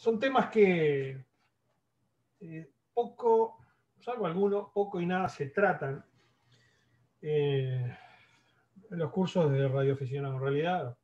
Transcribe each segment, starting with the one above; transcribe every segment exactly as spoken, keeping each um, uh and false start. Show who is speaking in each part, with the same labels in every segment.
Speaker 1: son temas que eh, poco, salvo algunos, poco y nada se tratan eh, en los cursos de radioaficionado. En realidad,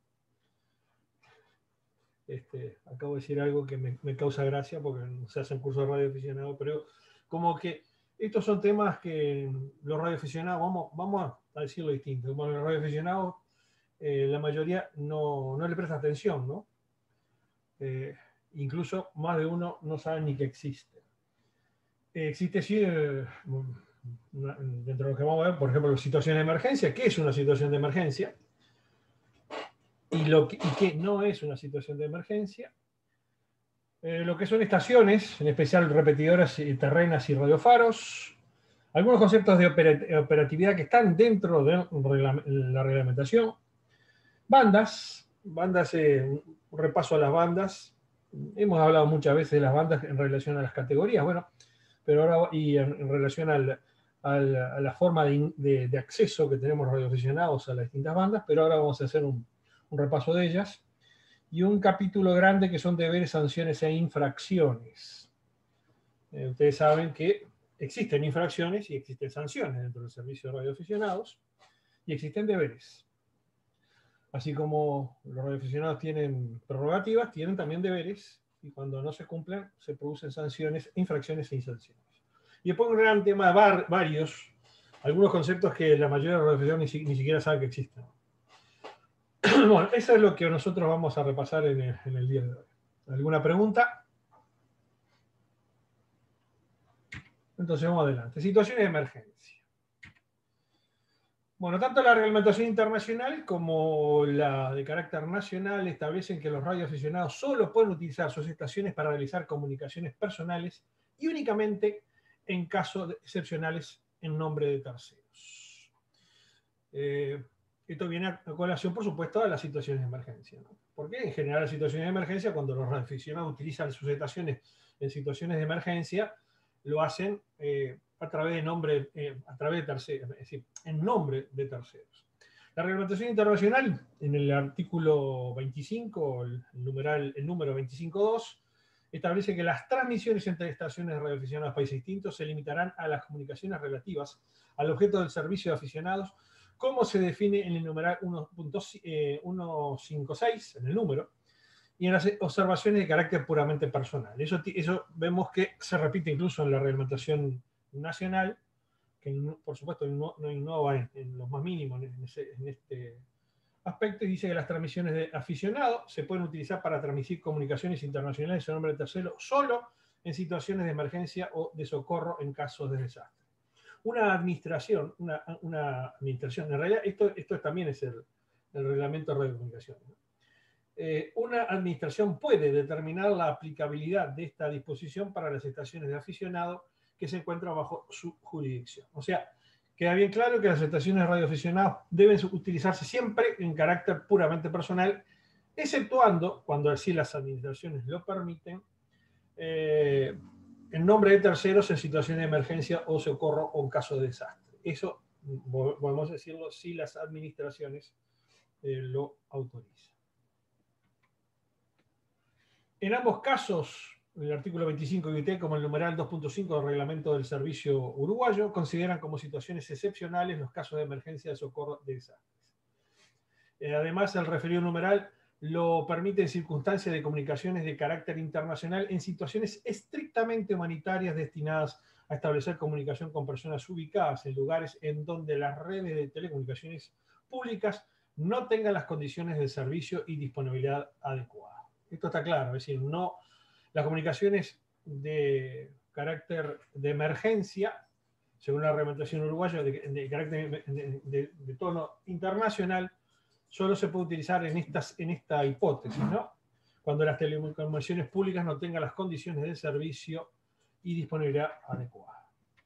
Speaker 1: este, acabo de decir algo que me, me causa gracia porque no se hacen cursos de radioaficionado, pero como que estos son temas que los radioaficionados, vamos, vamos a decirlo distinto, como los radioaficionados, eh, la mayoría no, no le presta atención, ¿no? Eh, incluso más de uno no sabe ni que existe. Eh, existe sí, eh, una, dentro de lo que vamos a ver, por ejemplo, situaciones de emergencia. ¿Qué es una situación de emergencia? Y, lo que, y qué no es una situación de emergencia. Eh, lo que son estaciones, en especial repetidoras terrenas y radiofaros. Algunos conceptos de operatividad que están dentro de la reglamentación. Bandas, bandas, eh, un repaso a las bandas. Hemos hablado muchas veces de las bandas en relación a las categorías, bueno, pero ahora y en, en relación al, al, a la forma de, de, de acceso que tenemos radioaficionados a las distintas bandas, pero ahora vamos a hacer un, un repaso de ellas. Y un capítulo grande que son deberes, sanciones e infracciones. Eh, ustedes saben que existen infracciones y existen sanciones dentro del servicio de radioaficionados y existen deberes. Así como los radioaficionados tienen prerrogativas, tienen también deberes, y cuando no se cumplen, se producen sanciones, infracciones e sanciones. Y después un gran tema, var, varios, algunos conceptos que la mayoría de los radioaficionados ni, ni siquiera saben que existen. Bueno, eso es lo que nosotros vamos a repasar en el, en el día de hoy. ¿Alguna pregunta? Entonces vamos adelante. Situaciones de emergencia. Bueno, tanto la reglamentación internacional como la de carácter nacional establecen que los radioaficionados solo pueden utilizar sus estaciones para realizar comunicaciones personales y únicamente en casos excepcionales en nombre de terceros. Eh, esto viene a colación, por supuesto, a las situaciones de emergencia, ¿no? Porque en general las situaciones de emergencia, cuando los radioaficionados utilizan sus estaciones en situaciones de emergencia, lo hacen eh, a través de nombre, eh, a través de terceros, es decir, en nombre de terceros. La reglamentación internacional, en el artículo veinticinco, el, numeral, el número veinticinco punto dos, establece que las transmisiones entre estaciones de radioaficionados de países distintos se limitarán a las comunicaciones relativas al objeto del servicio de aficionados, como se define en el numeral uno punto ciento cincuenta y seis, en el número, y en las observaciones de carácter puramente personal. Eso, eso vemos que se repite incluso en la reglamentación nacional, que por supuesto no, no innova en, en lo más mínimo en, ese, en este aspecto, y dice que las transmisiones de aficionado se pueden utilizar para transmitir comunicaciones internacionales en nombre de tercero solo en situaciones de emergencia o de socorro en casos de desastre. Una administración, una, una administración, en realidad esto, esto también es el, el reglamento de radiocomunicación, ¿no? Eh, una administración puede determinar la aplicabilidad de esta disposición para las estaciones de aficionado que se encuentran bajo su jurisdicción. O sea, queda bien claro que las estaciones de radioaficionados deben utilizarse siempre en carácter puramente personal, exceptuando, cuando así las administraciones lo permiten, eh, en nombre de terceros en situaciones de emergencia o socorro o en caso de desastre. Eso, podemos decirlo, si las administraciones eh, lo autorizan. En ambos casos, el artículo veinticinco y U T como el numeral dos punto cinco del reglamento del servicio uruguayo consideran como situaciones excepcionales los casos de emergencia de socorro de desastres. Eh, además, el referido numeral lo permite en circunstancias de comunicaciones de carácter internacional en situaciones estrictamente humanitarias destinadas a establecer comunicación con personas ubicadas en lugares en donde las redes de telecomunicaciones públicas no tengan las condiciones de servicio y disponibilidad adecuadas. Esto está claro, es decir, no, las comunicaciones de carácter de emergencia, según la reglamentación uruguaya, de, de carácter de, de, de tono internacional, solo se puede utilizar en, estas, en esta hipótesis, ¿no? Cuando las telecomunicaciones públicas no tengan las condiciones de servicio y disponibilidad adecuada.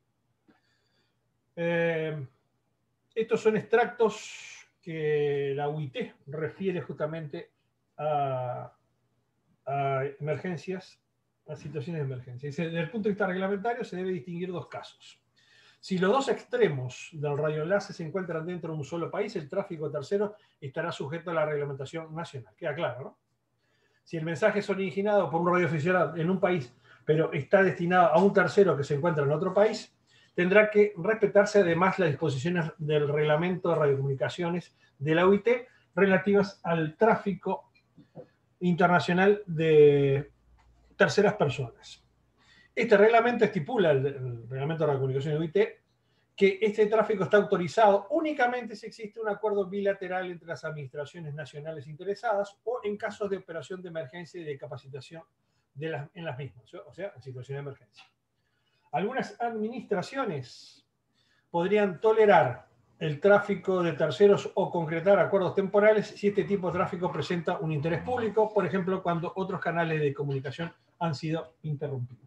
Speaker 1: Eh, estos son extractos que la U I T refiere justamente a, a emergencias, a situaciones de emergencia. Dice, desde el punto de vista reglamentario se debe distinguir dos casos. Si los dos extremos del radioenlace se encuentran dentro de un solo país, el tráfico tercero estará sujeto a la reglamentación nacional. Queda claro, ¿no? Si el mensaje es originado por un radioaficionado en un país, pero está destinado a un tercero que se encuentra en otro país, tendrá que respetarse además las disposiciones del Reglamento de Radiocomunicaciones de la O I T relativas al tráfico internacional de terceras personas. Este reglamento estipula, el, el Reglamento de Radiocomunicaciones de la O I T, que este tráfico está autorizado únicamente si existe un acuerdo bilateral entre las administraciones nacionales interesadas o en casos de operación de emergencia y de capacitación de las, en las mismas, o sea, en situación de emergencia. Algunas administraciones podrían tolerar el tráfico de terceros o concretar acuerdos temporales si este tipo de tráfico presenta un interés público, por ejemplo, cuando otros canales de comunicación han sido interrumpidos.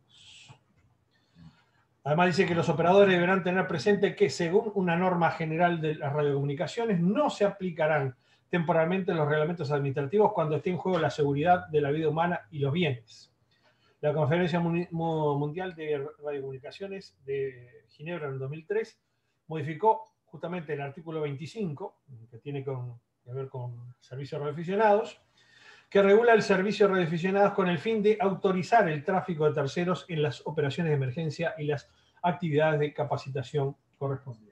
Speaker 1: Además dice que los operadores deberán tener presente que, según una norma general de las radiocomunicaciones, no se aplicarán temporalmente los reglamentos administrativos cuando esté en juego la seguridad de la vida humana y los bienes. La Conferencia Mundial de Radiocomunicaciones de Ginebra en el dos mil tres modificó justamente el artículo veinticinco, que tiene con, que ver con servicios radioaficionados, que regula el servicio de radioaficionados con el fin de autorizar el tráfico de terceros en las operaciones de emergencia y las actividades de capacitación correspondientes.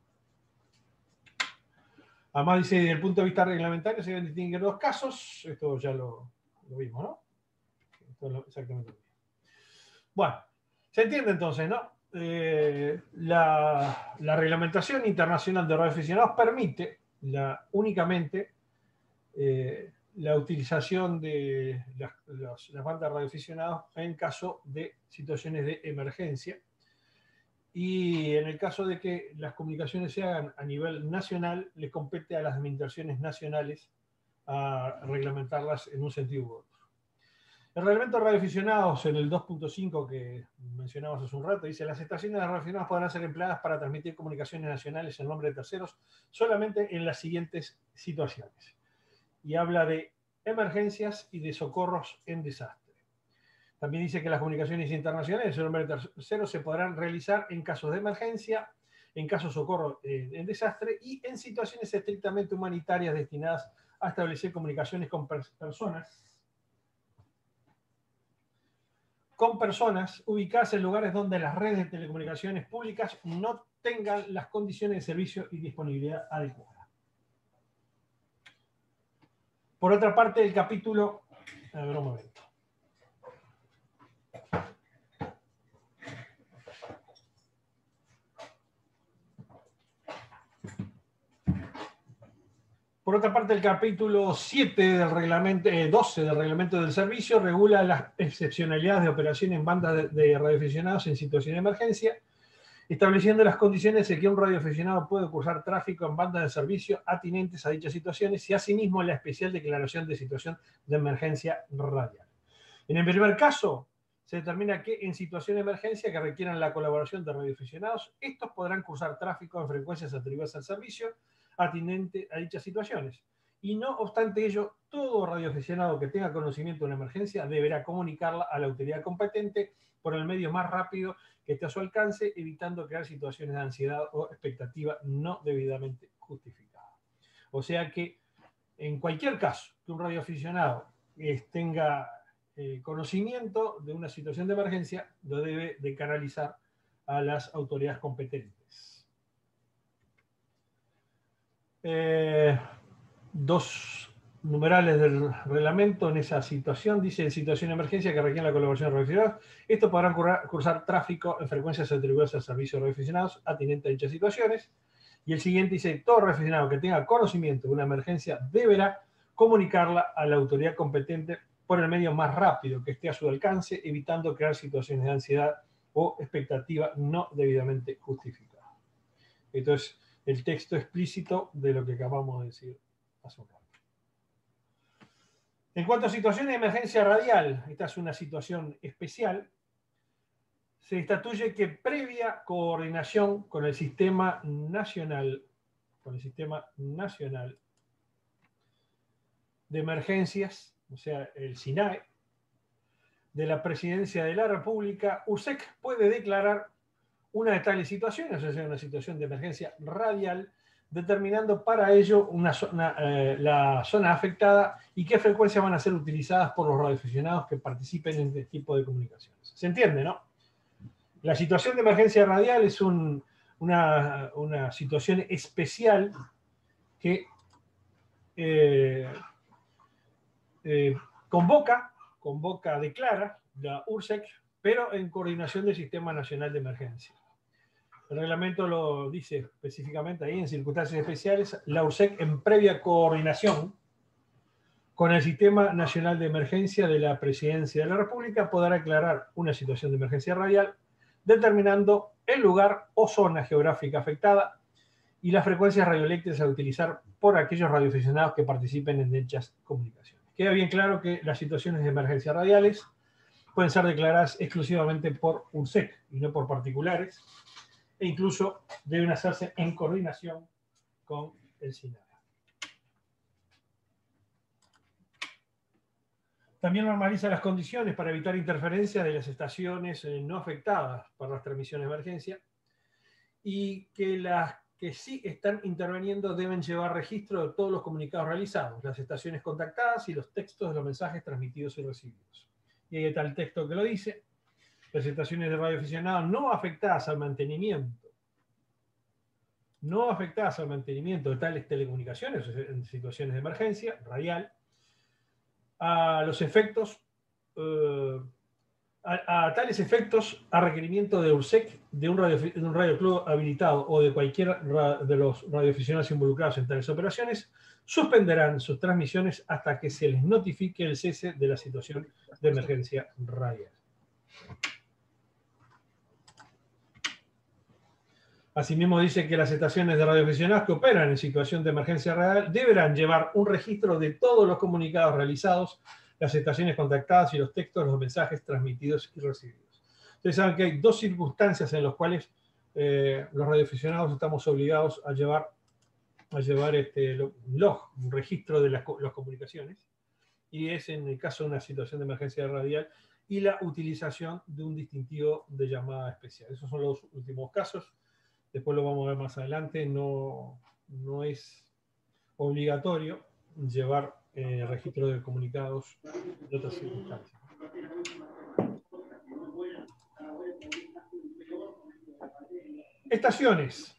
Speaker 1: Además dice, desde el punto de vista reglamentario se deben distinguir dos casos, esto ya lo, lo vimos, ¿no? Esto es lo, exactamente lo mismo. Bueno, se entiende entonces, ¿no? Eh, la, la reglamentación internacional de radioaficionados permite la, únicamente eh, la utilización de las, las, las bandas radioaficionados en caso de situaciones de emergencia, y en el caso de que las comunicaciones se hagan a nivel nacional, les compete a las administraciones nacionales a reglamentarlas en un sentido u otro. El reglamento de radioaficionados en el dos punto cinco que mencionamos hace un rato dice: las estaciones de radioaficionados podrán ser empleadas para transmitir comunicaciones nacionales en nombre de terceros solamente en las siguientes situaciones. Y habla de emergencias y de socorros en desastre. También dice que las comunicaciones internacionales en nombre de terceros se podrán realizar en casos de emergencia, en casos de socorro en desastre y en situaciones estrictamente humanitarias destinadas a establecer comunicaciones con personas con personas ubicadas en lugares donde las redes de telecomunicaciones públicas no tengan las condiciones de servicio y disponibilidad adecuadas. Por otra parte, el capítulo... A ver un momento. Por otra parte, el capítulo siete del reglamento, eh, doce del reglamento del servicio regula las excepcionalidades de operación en bandas de, de radioaficionados en situación de emergencia, estableciendo las condiciones en que un radioaficionado puede cursar tráfico en bandas de servicio atinentes a dichas situaciones y asimismo la especial declaración de situación de emergencia radial. En el primer caso, se determina que en situación de emergencia que requieran la colaboración de radioaficionados, estos podrán cursar tráfico en frecuencias atribuidas al servicio atinente a dichas situaciones. Y no obstante ello, todo radioaficionado que tenga conocimiento de una emergencia deberá comunicarla a la autoridad competente por el medio más rápido que esté a su alcance, evitando crear situaciones de ansiedad o expectativa no debidamente justificada. O sea que, en cualquier caso que un radioaficionado eh, tenga eh, conocimiento de una situación de emergencia, lo debe de canalizar a las autoridades competentes. Eh, dos numerales del reglamento en esa situación. Dice: en situación de emergencia que requiere la colaboración de radioaficionados, estos podrán cursar, cursar tráfico en frecuencias atribuidas al servicio de radioaficionados atinente a dichas situaciones. Y el siguiente dice: todo radioaficionado que tenga conocimiento de una emergencia deberá comunicarla a la autoridad competente por el medio más rápido que esté a su alcance, evitando crear situaciones de ansiedad o expectativa no debidamente justificada. Entonces, el texto explícito de lo que acabamos de decir hace un rato. En cuanto a situaciones de emergencia radial, esta es una situación especial, se estatuye que previa coordinación con el sistema nacional, con el sistema nacional de emergencias, o sea, el SINAE, de la Presidencia de la República, U S E C puede declarar una de tales situaciones, o sea, una situación de emergencia radial, determinando para ello una zona, eh, la zona afectada y qué frecuencias van a ser utilizadas por los radioaficionados que participen en este tipo de comunicaciones. ¿Se entiende, no? La situación de emergencia radial es un, una, una situación especial que eh, eh, convoca, convoca, declara la U R S E C, pero en coordinación del Sistema Nacional de Emergencia. El reglamento lo dice específicamente ahí, en circunstancias especiales, la U R S E C en previa coordinación con el Sistema Nacional de Emergencia de la Presidencia de la República podrá declarar una situación de emergencia radial determinando el lugar o zona geográfica afectada y las frecuencias radioeléctricas a utilizar por aquellos radioaficionados que participen en dichas comunicaciones. Queda bien claro que las situaciones de emergencia radiales pueden ser declaradas exclusivamente por U R S E C y no por particulares, e incluso deben hacerse en coordinación con el SINAE. También normaliza las condiciones para evitar interferencia de las estaciones no afectadas por las transmisiones de emergencia y que las que sí están interviniendo deben llevar registro de todos los comunicados realizados, las estaciones contactadas y los textos de los mensajes transmitidos y recibidos. Y ahí está el texto que lo dice. Las estaciones de radioaficionados no afectadas al mantenimiento, no afectadas al mantenimiento de tales telecomunicaciones en situaciones de emergencia radial, a los efectos, eh, a, a tales efectos, a requerimiento de U R S E C, de un, radio, de un radioclub habilitado o de cualquiera de los radioaficionados involucrados en tales operaciones, suspenderán sus transmisiones hasta que se les notifique el cese de la situación de emergencia radial. Asimismo dice que las estaciones de radioaficionados que operan en situación de emergencia radial deberán llevar un registro de todos los comunicados realizados, las estaciones contactadas y los textos de los mensajes transmitidos y recibidos. Ustedes saben que hay dos circunstancias en las cuales eh, los radioaficionados estamos obligados a llevar, a llevar este log, un registro de las, las comunicaciones, y es en el caso de una situación de emergencia radial y la utilización de un distintivo de llamada especial. Esos son los últimos casos. Después lo vamos a ver más adelante, no, no es obligatorio llevar eh, registro de comunicados de otras circunstancias. Estaciones.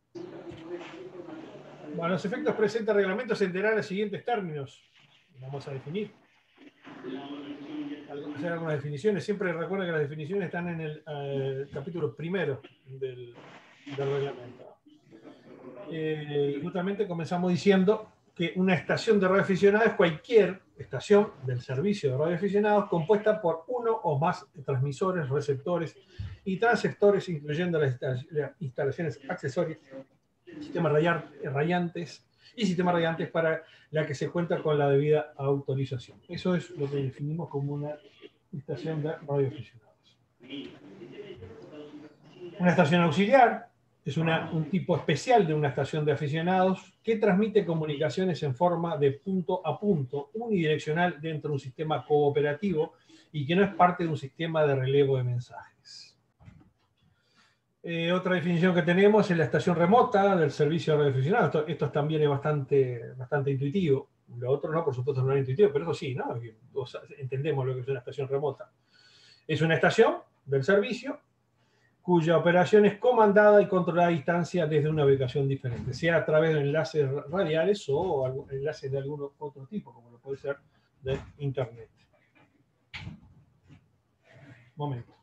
Speaker 1: Bueno, los efectos presentes al reglamento se enterarán los siguientes términos. Vamos a definir. Hacer algunas definiciones. Siempre recuerden que las definiciones están en el eh, capítulo primero del, del reglamento. Eh, justamente comenzamos diciendo que una estación de radioaficionados es cualquier estación del servicio de radioaficionados compuesta por uno o más transmisores, receptores y transceptores, incluyendo las instalaciones accesorias, sistemas radiantes y sistemas radiantes para la que se cuenta con la debida autorización. Eso es lo que definimos como una estación de radioaficionados. Una estación auxiliar es una, un tipo especial de una estación de aficionados que transmite comunicaciones en forma de punto a punto, unidireccional dentro de un sistema cooperativo y que no es parte de un sistema de relevo de mensajes. Eh, otra definición que tenemos es la estación remota del servicio de radioaficionados. Esto, esto también es bastante, bastante intuitivo. Lo otro no, por supuesto, no es intuitivo, pero eso sí, ¿no? O sea, entendemos lo que es una estación remota. Es una estación del servicio cuya operación es comandada y controlada a distancia desde una ubicación diferente, sea a través de enlaces radiales o enlaces de algún otro tipo, como lo puede ser de Internet. Momento.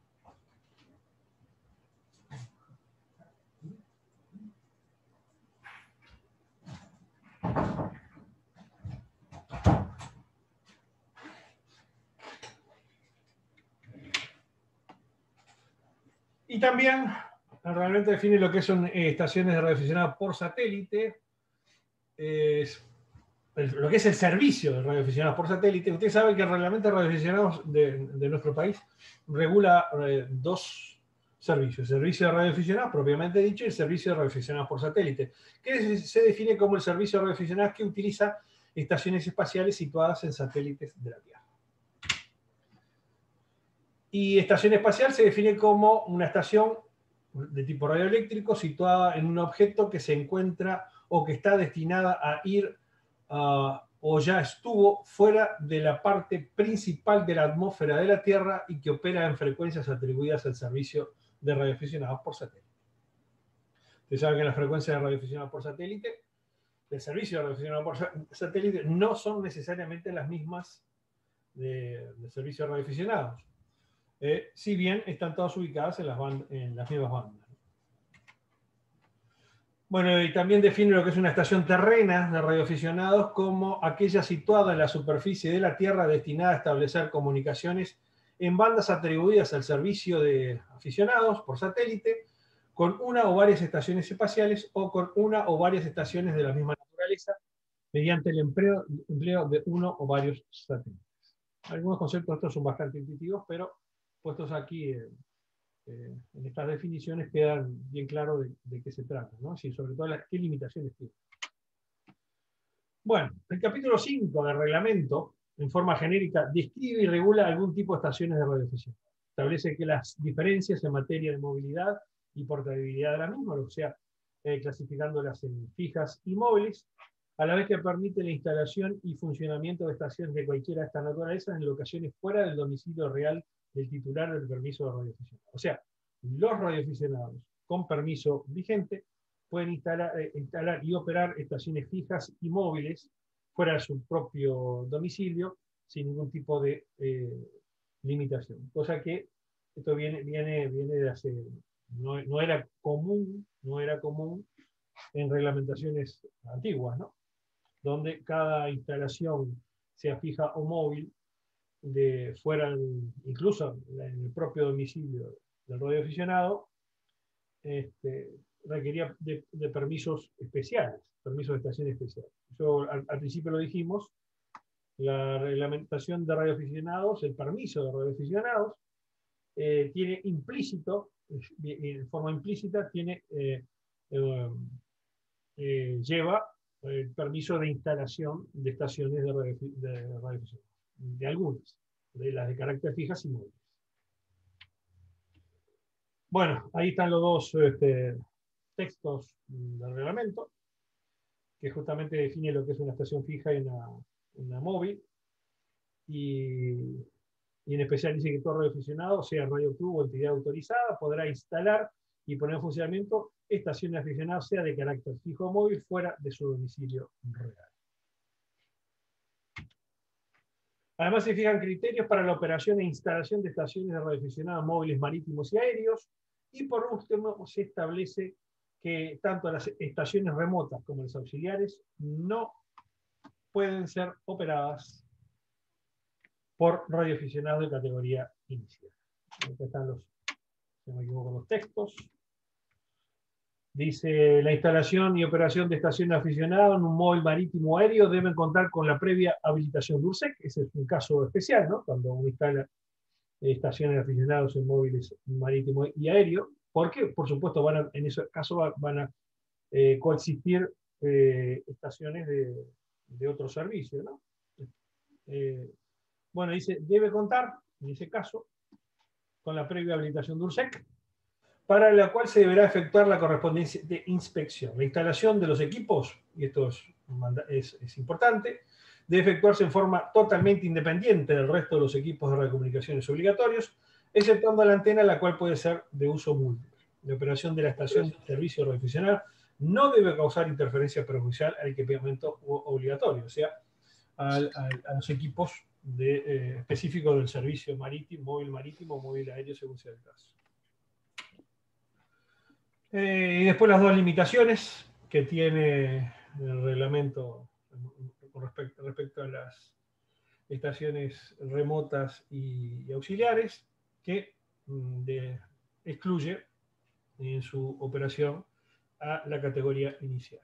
Speaker 1: Y también realmente define lo que son eh, estaciones de radioaficionados por satélite, eh, lo que es el servicio de radioaficionados por satélite. Ustedes saben que el reglamento de radioaficionados de, de nuestro país regula eh, dos servicios: el servicio de radioaficionados propiamente dicho y el servicio de radioaficionados por satélite, que se define como el servicio de radioaficionados que utiliza estaciones espaciales situadas en satélites de la Tierra. Y estación espacial se define como una estación de tipo radioeléctrico situada en un objeto que se encuentra o que está destinada a ir uh, o ya estuvo fuera de la parte principal de la atmósfera de la Tierra y que opera en frecuencias atribuidas al servicio de radioaficionados por satélite. Ustedes saben que las frecuencias de radioaficionados por satélite, del servicio de radioaficionados por satélite, no son necesariamente las mismas de, de servicio de radioaficionados. Eh, si bien están todas ubicadas en las, band, en las mismas bandas. Bueno, y también define lo que es una estación terrena de radioaficionados como aquella situada en la superficie de la Tierra destinada a establecer comunicaciones en bandas atribuidas al servicio de aficionados por satélite, con una o varias estaciones espaciales o con una o varias estaciones de la misma naturaleza, mediante el empleo, empleo de uno o varios satélites. Algunos conceptos de estos son bastante intuitivos, pero puestos aquí eh, eh, en estas definiciones quedan bien claro de, de qué se trata, ¿no? Sí, sobre todo las, qué limitaciones tiene. Bueno, el capítulo cinco del reglamento, en forma genérica, describe y regula algún tipo de estaciones de radioafición. Establece que las diferencias en materia de movilidad y portabilidad de la misma, o sea, eh, clasificándolas en fijas y móviles, a la vez que permite la instalación y funcionamiento de estaciones de cualquiera de estas naturalezas en locaciones fuera del domicilio real del titular del permiso de radioafición. O sea, los radioaficionados con permiso vigente pueden instalar, eh, instalar y operar estaciones fijas y móviles fuera de su propio domicilio sin ningún tipo de eh, limitación. Cosa que esto viene, viene, viene de hace, no, no era común, no era común en reglamentaciones antiguas, ¿no? Donde cada instalación, sea fija o móvil, de fuera, incluso en el propio domicilio del radioaficionado, este, requería de, de permisos especiales, permisos de estación especiales. Yo, al, al principio lo dijimos, la reglamentación de radioaficionados, el permiso de radioaficionados, eh, tiene implícito, en forma implícita, tiene, eh, eh, eh, lleva el permiso de instalación de estaciones de radioaficionados, de algunas, de las de carácter fijas y móviles. Bueno, ahí están los dos este, textos del reglamento, que justamente define lo que es una estación fija y una, una móvil, y, y en especial dice que todo radioaficionado, sea radio club o entidad autorizada, podrá instalar y poner en funcionamiento estaciones aficionadas, sea de carácter fijo o móvil, fuera de su domicilio real. Además, se fijan criterios para la operación e instalación de estaciones de radioaficionados móviles marítimos y aéreos, y por último se establece que tanto las estaciones remotas como las auxiliares no pueden ser operadas por radioaficionados de categoría inicial. Acá están los, si no me equivoco, los textos. Dice, la instalación y operación de estaciones aficionadas en un móvil marítimo o aéreo deben contar con la previa habilitación de URSEC. Ese es un caso especial, ¿no? Cuando uno instala estaciones de aficionados en móviles marítimos y aéreos. Porque, por supuesto, van a, en ese caso van a eh, coexistir eh, estaciones de, de otro servicio, ¿no? Eh, bueno, dice, debe contar, en ese caso, con la previa habilitación de URSEC, para la cual se deberá efectuar la correspondiente inspección. La instalación de los equipos, y esto es, es, es importante, debe efectuarse en forma totalmente independiente del resto de los equipos de radiocomunicaciones obligatorios, exceptuando la antena, la cual puede ser de uso múltiple. La operación de la estación de servicio radioaficionado no debe causar interferencia perjudicial al equipamiento obligatorio, o sea, al, al, a los equipos de, eh, específicos del servicio marítimo, móvil marítimo o móvil aéreo, según sea el caso. Eh, y después las dos limitaciones que tiene el reglamento con respecto, respecto a las estaciones remotas y, y auxiliares, que de, excluye en su operación a la categoría inicial.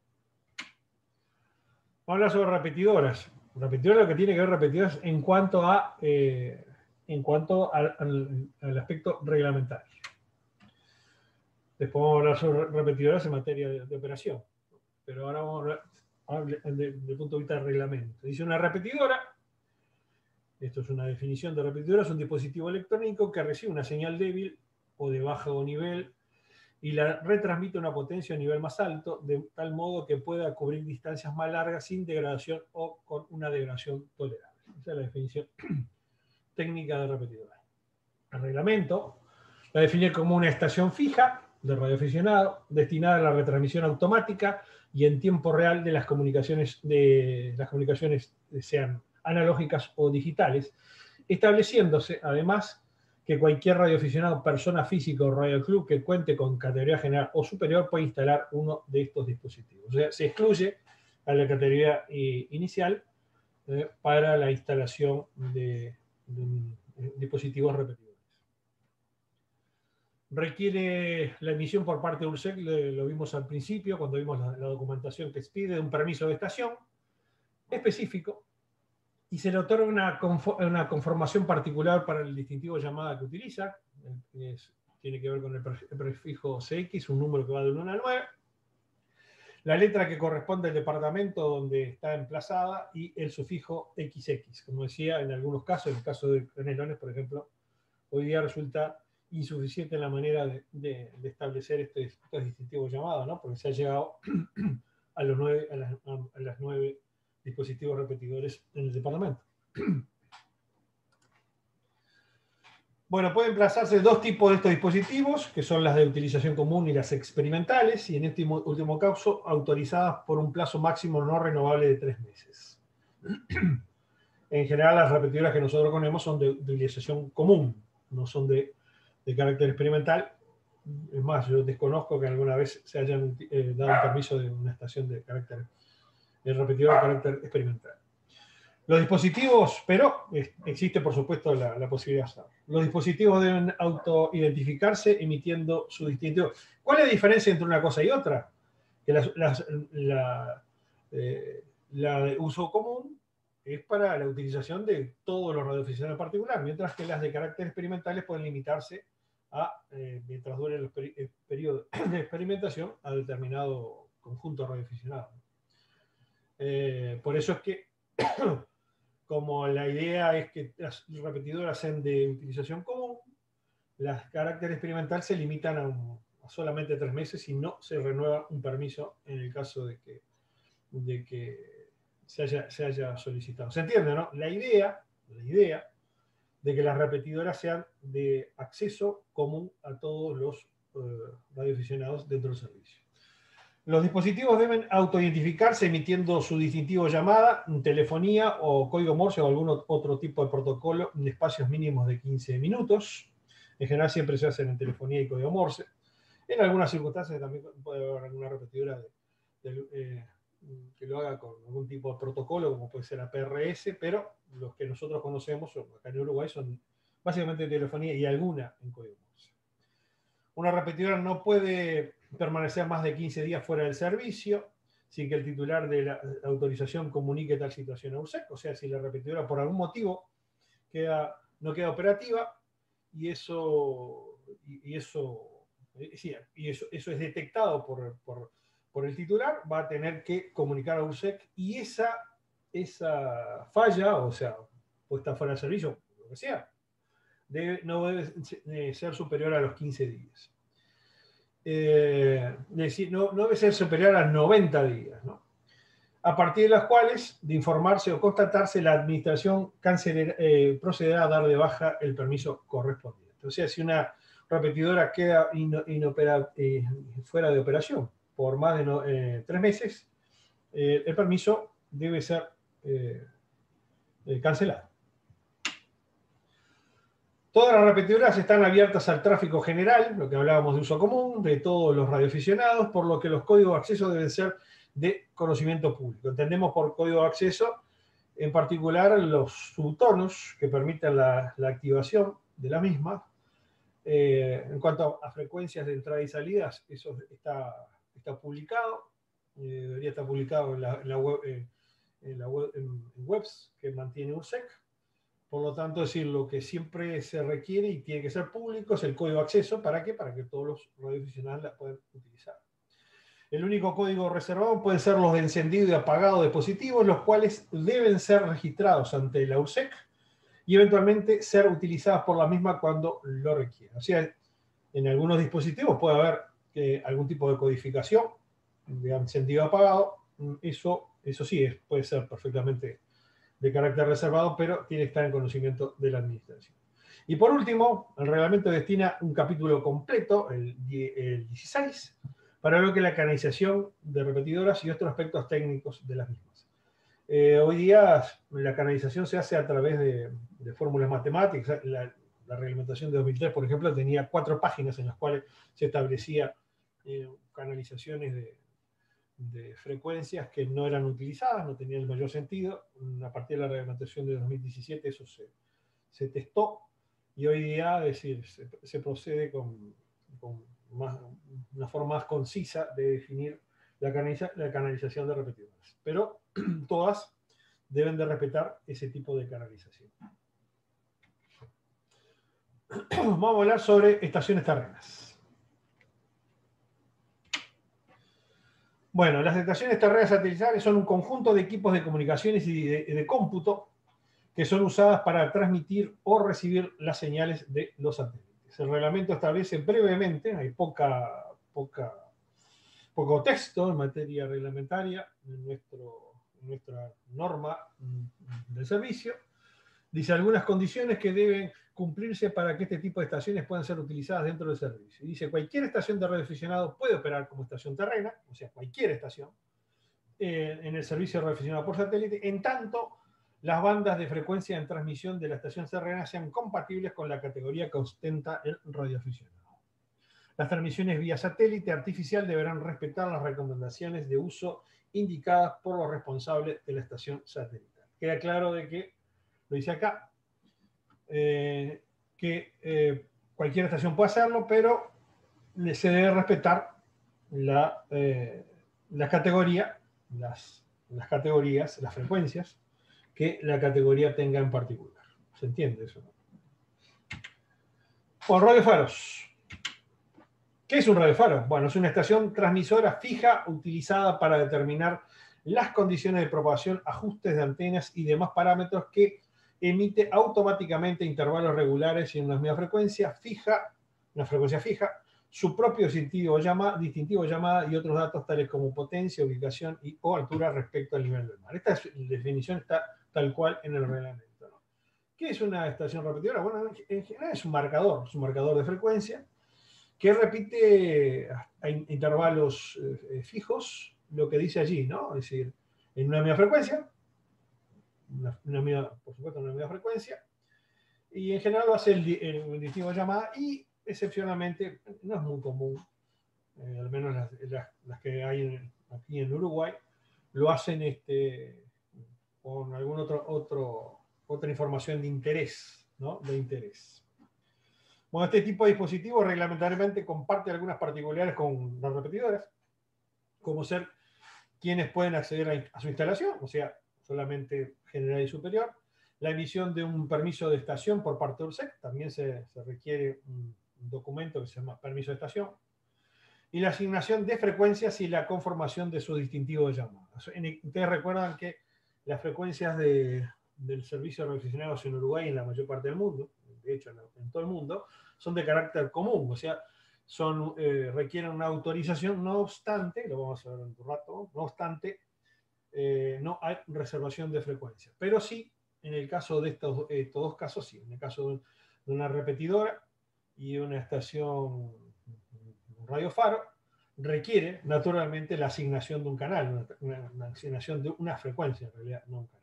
Speaker 1: Vamos a hablar sobre repetidoras. Repetidoras, lo que tiene que ver repetidoras en cuanto a eh, en cuanto al, al, al aspecto reglamentario. Después vamos a hablar sobre repetidoras en materia de, de operación. Pero ahora vamos a hablar desde el punto de vista del reglamento. Dice una repetidora, esto es una definición de repetidora, es un dispositivo electrónico que recibe una señal débil o de bajo nivel y la retransmite a una potencia a nivel más alto, de tal modo que pueda cubrir distancias más largas sin degradación o con una degradación tolerable. Esa es la definición técnica de repetidora. El reglamento la define como una estación fija de radioaficionado destinada a la retransmisión automática y en tiempo real de las comunicaciones, de las comunicaciones sean analógicas o digitales, estableciéndose además que cualquier radioaficionado, persona física o radioclub que cuente con categoría general o superior puede instalar uno de estos dispositivos. O sea, se excluye a la categoría eh, inicial eh, para la instalación de, de, de dispositivos repetidores. Requiere la emisión por parte de URSEC, lo vimos al principio cuando vimos la, la documentación que expide, de un permiso de estación específico, y se le otorga una, una conformación particular para el distintivo llamada que utiliza, es, tiene que ver con el prefijo C X, un número que va de uno al nueve, la letra que corresponde al departamento donde está emplazada y el sufijo equis equis. Como decía, en algunos casos, en el caso de Canelones, por ejemplo, hoy día resulta insuficiente la manera de, de, de establecer este, estos distintivos llamados, ¿no? Porque se ha llegado a los nueve, a las, a las nueve dispositivos repetidores en el departamento. Bueno, pueden emplazarse dos tipos de estos dispositivos, que son las de utilización común y las experimentales, y en este último caso, autorizadas por un plazo máximo no renovable de tres meses. En general, las repetidoras que nosotros ponemos son de utilización común, no son de, de carácter experimental. Es más, yo desconozco que alguna vez se hayan eh, dado un permiso de una estación de carácter, de repetidor de carácter experimental. Los dispositivos, pero existe por supuesto la, la posibilidad de hacerlo. Los dispositivos deben autoidentificarse emitiendo su distintivo. ¿Cuál es la diferencia entre una cosa y otra? Que las, las, la, eh, la de uso común es para la utilización de todos los radioaficionados en particular, mientras que las de carácter experimentales pueden limitarse a, eh, mientras dure el peri periodo de experimentación, a determinado conjunto radioaficionado. Eh, por eso es que como la idea es que las repetidoras sean de utilización común, las carácter experimental se limitan a, un, a solamente tres meses y no se renueva un permiso en el caso de que, de que se, haya, se haya solicitado. ¿Se entiende, no? La idea, la idea de que las repetidoras sean de acceso común a todos los uh, radioaficionados dentro del servicio. Los dispositivos deben autoidentificarse emitiendo su distintivo llamada, telefonía o código Morse o algún otro tipo de protocolo en espacios mínimos de quince minutos. En general siempre se hacen en telefonía y código Morse. En algunas circunstancias también puede haber alguna repetidora de, de, eh, que lo haga con algún tipo de protocolo, como puede ser A P R S, pero los que nosotros conocemos acá en Uruguay son básicamente telefonía y alguna en código Morse. Una repetidora no puede permanecer más de quince días fuera del servicio sin que el titular de la autorización comunique tal situación a URSEC. O sea, si la repetidora por algún motivo queda, no queda operativa y eso, y, y eso, sí, y eso, eso es detectado por, por, por el titular, va a tener que comunicar a URSEC y esa, esa falla, o sea, puesta fuera del servicio, lo que sea, debe, no debe ser superior a los quince días. Eh, decir, no, no debe ser superior a noventa días, ¿no? A partir de las cuales, de informarse o constatarse, la administración canceler, eh, procederá a dar de baja el permiso correspondiente. O sea, si una repetidora queda in, inopera, eh, fuera de operación por más de no, eh, tres meses, eh, el permiso debe ser eh, eh, cancelado. Todas las repetidoras están abiertas al tráfico general, lo que hablábamos de uso común, de todos los radioaficionados, por lo que los códigos de acceso deben ser de conocimiento público. Entendemos por código de acceso, en particular, los subtonos que permitan la, la activación de la misma. Eh, en cuanto a frecuencias de entrada y salidas, eso está, está publicado, eh, debería estar publicado en, la, en, la web, eh, en, la web, en, en webs que mantiene URSEC. Por lo tanto, es decir, lo que siempre se requiere y tiene que ser público es el código de acceso. ¿Para qué? Para que todos los radioaficionados la puedan utilizar. El único código reservado pueden ser los de encendido y apagado de dispositivos, los cuales deben ser registrados ante la URSEC y eventualmente ser utilizadas por la misma cuando lo requiera. O sea, en algunos dispositivos puede haber que algún tipo de codificación de encendido apagado, eso, eso sí es, puede ser perfectamente de carácter reservado, pero tiene que estar en conocimiento de la administración. Y por último, el reglamento destina un capítulo completo, el, el dieciséis, para lo que es la canalización de repetidoras y otros aspectos técnicos de las mismas. Eh, hoy día la canalización se hace a través de, de fórmulas matemáticas. La, la reglamentación de dos mil tres, por ejemplo, tenía cuatro páginas en las cuales se establecía eh, canalizaciones de, de frecuencias que no eran utilizadas, no tenían el mayor sentido. A partir de la reglamentación de dos mil diecisiete eso se, se testó y hoy día, es decir, se, se procede con, con más, una forma más concisa de definir la, canaliza, la canalización de repetidoras. Pero todas deben de respetar ese tipo de canalización. Vamos a hablar sobre estaciones terrenas. Bueno, las estaciones terrenas satelitales son un conjunto de equipos de comunicaciones y de, de cómputo que son usadas para transmitir o recibir las señales de los satélites. El reglamento establece brevemente, hay poca, poca, poco texto en materia reglamentaria en, nuestro, en nuestra norma del servicio. Dice algunas condiciones que deben cumplirse para que este tipo de estaciones puedan ser utilizadas dentro del servicio. Y dice, cualquier estación de radioaficionado puede operar como estación terrena, o sea, cualquier estación, eh, en el servicio de radioaficionado por satélite, en tanto las bandas de frecuencia en transmisión de la estación terrena sean compatibles con la categoría que ostenta el radioaficionado. Las transmisiones vía satélite artificial deberán respetar las recomendaciones de uso indicadas por los responsables de la estación satelital. Queda claro de que, lo dice acá, eh, que eh, cualquier estación puede hacerlo, pero se debe respetar la, eh, la categoría, las, las categorías, las frecuencias que la categoría tenga en particular. ¿Se entiende eso? Por radiofaros. ¿Qué es un radiofaro? Bueno, es una estación transmisora fija utilizada para determinar las condiciones de propagación, ajustes de antenas y demás parámetros que emite automáticamente intervalos regulares y en una misma frecuencia fija, una frecuencia fija, su propio distintivo llamada, distintivo llamada y otros datos tales como potencia, ubicación y, o altura respecto al nivel del mar. Esta definición está tal cual en el reglamento, ¿no? ¿Qué es una estación repetidora? Bueno, en general es un marcador, es un marcador de frecuencia que repite a intervalos eh, fijos lo que dice allí, ¿no? Es decir, en una misma frecuencia, una, una misma, por supuesto, una misma frecuencia, y en general lo hace el, el distintivo llamada y excepcionalmente, no es muy común, eh, al menos las, las, las que hay en, aquí en Uruguay, lo hacen este, con algún otro, otro, otra información de interés, ¿no? De interés. Bueno, este tipo de dispositivo reglamentariamente comparte algunas particularidades con las repetidoras, como ser quienes pueden acceder a, a su instalación, o sea, solamente general y superior. La emisión de un permiso de estación por parte del U R S E C, también se, se requiere un, un documento que se llama permiso de estación. Y la asignación de frecuencias y la conformación de su distintivo de llamada. Ustedes recuerdan que las frecuencias de, del servicio de radioaficionados en Uruguay y en la mayor parte del mundo, de hecho en, en todo el mundo, son de carácter común, o sea, son, eh, requieren una autorización, no obstante, lo vamos a ver en un rato, no obstante, eh, no hay reservación de frecuencia. Pero sí, en el caso de estos, estos dos casos, sí, en el caso de una repetidora y una estación radiofaro, requiere naturalmente la asignación de un canal, una, una, una asignación de una frecuencia en realidad, no un canal.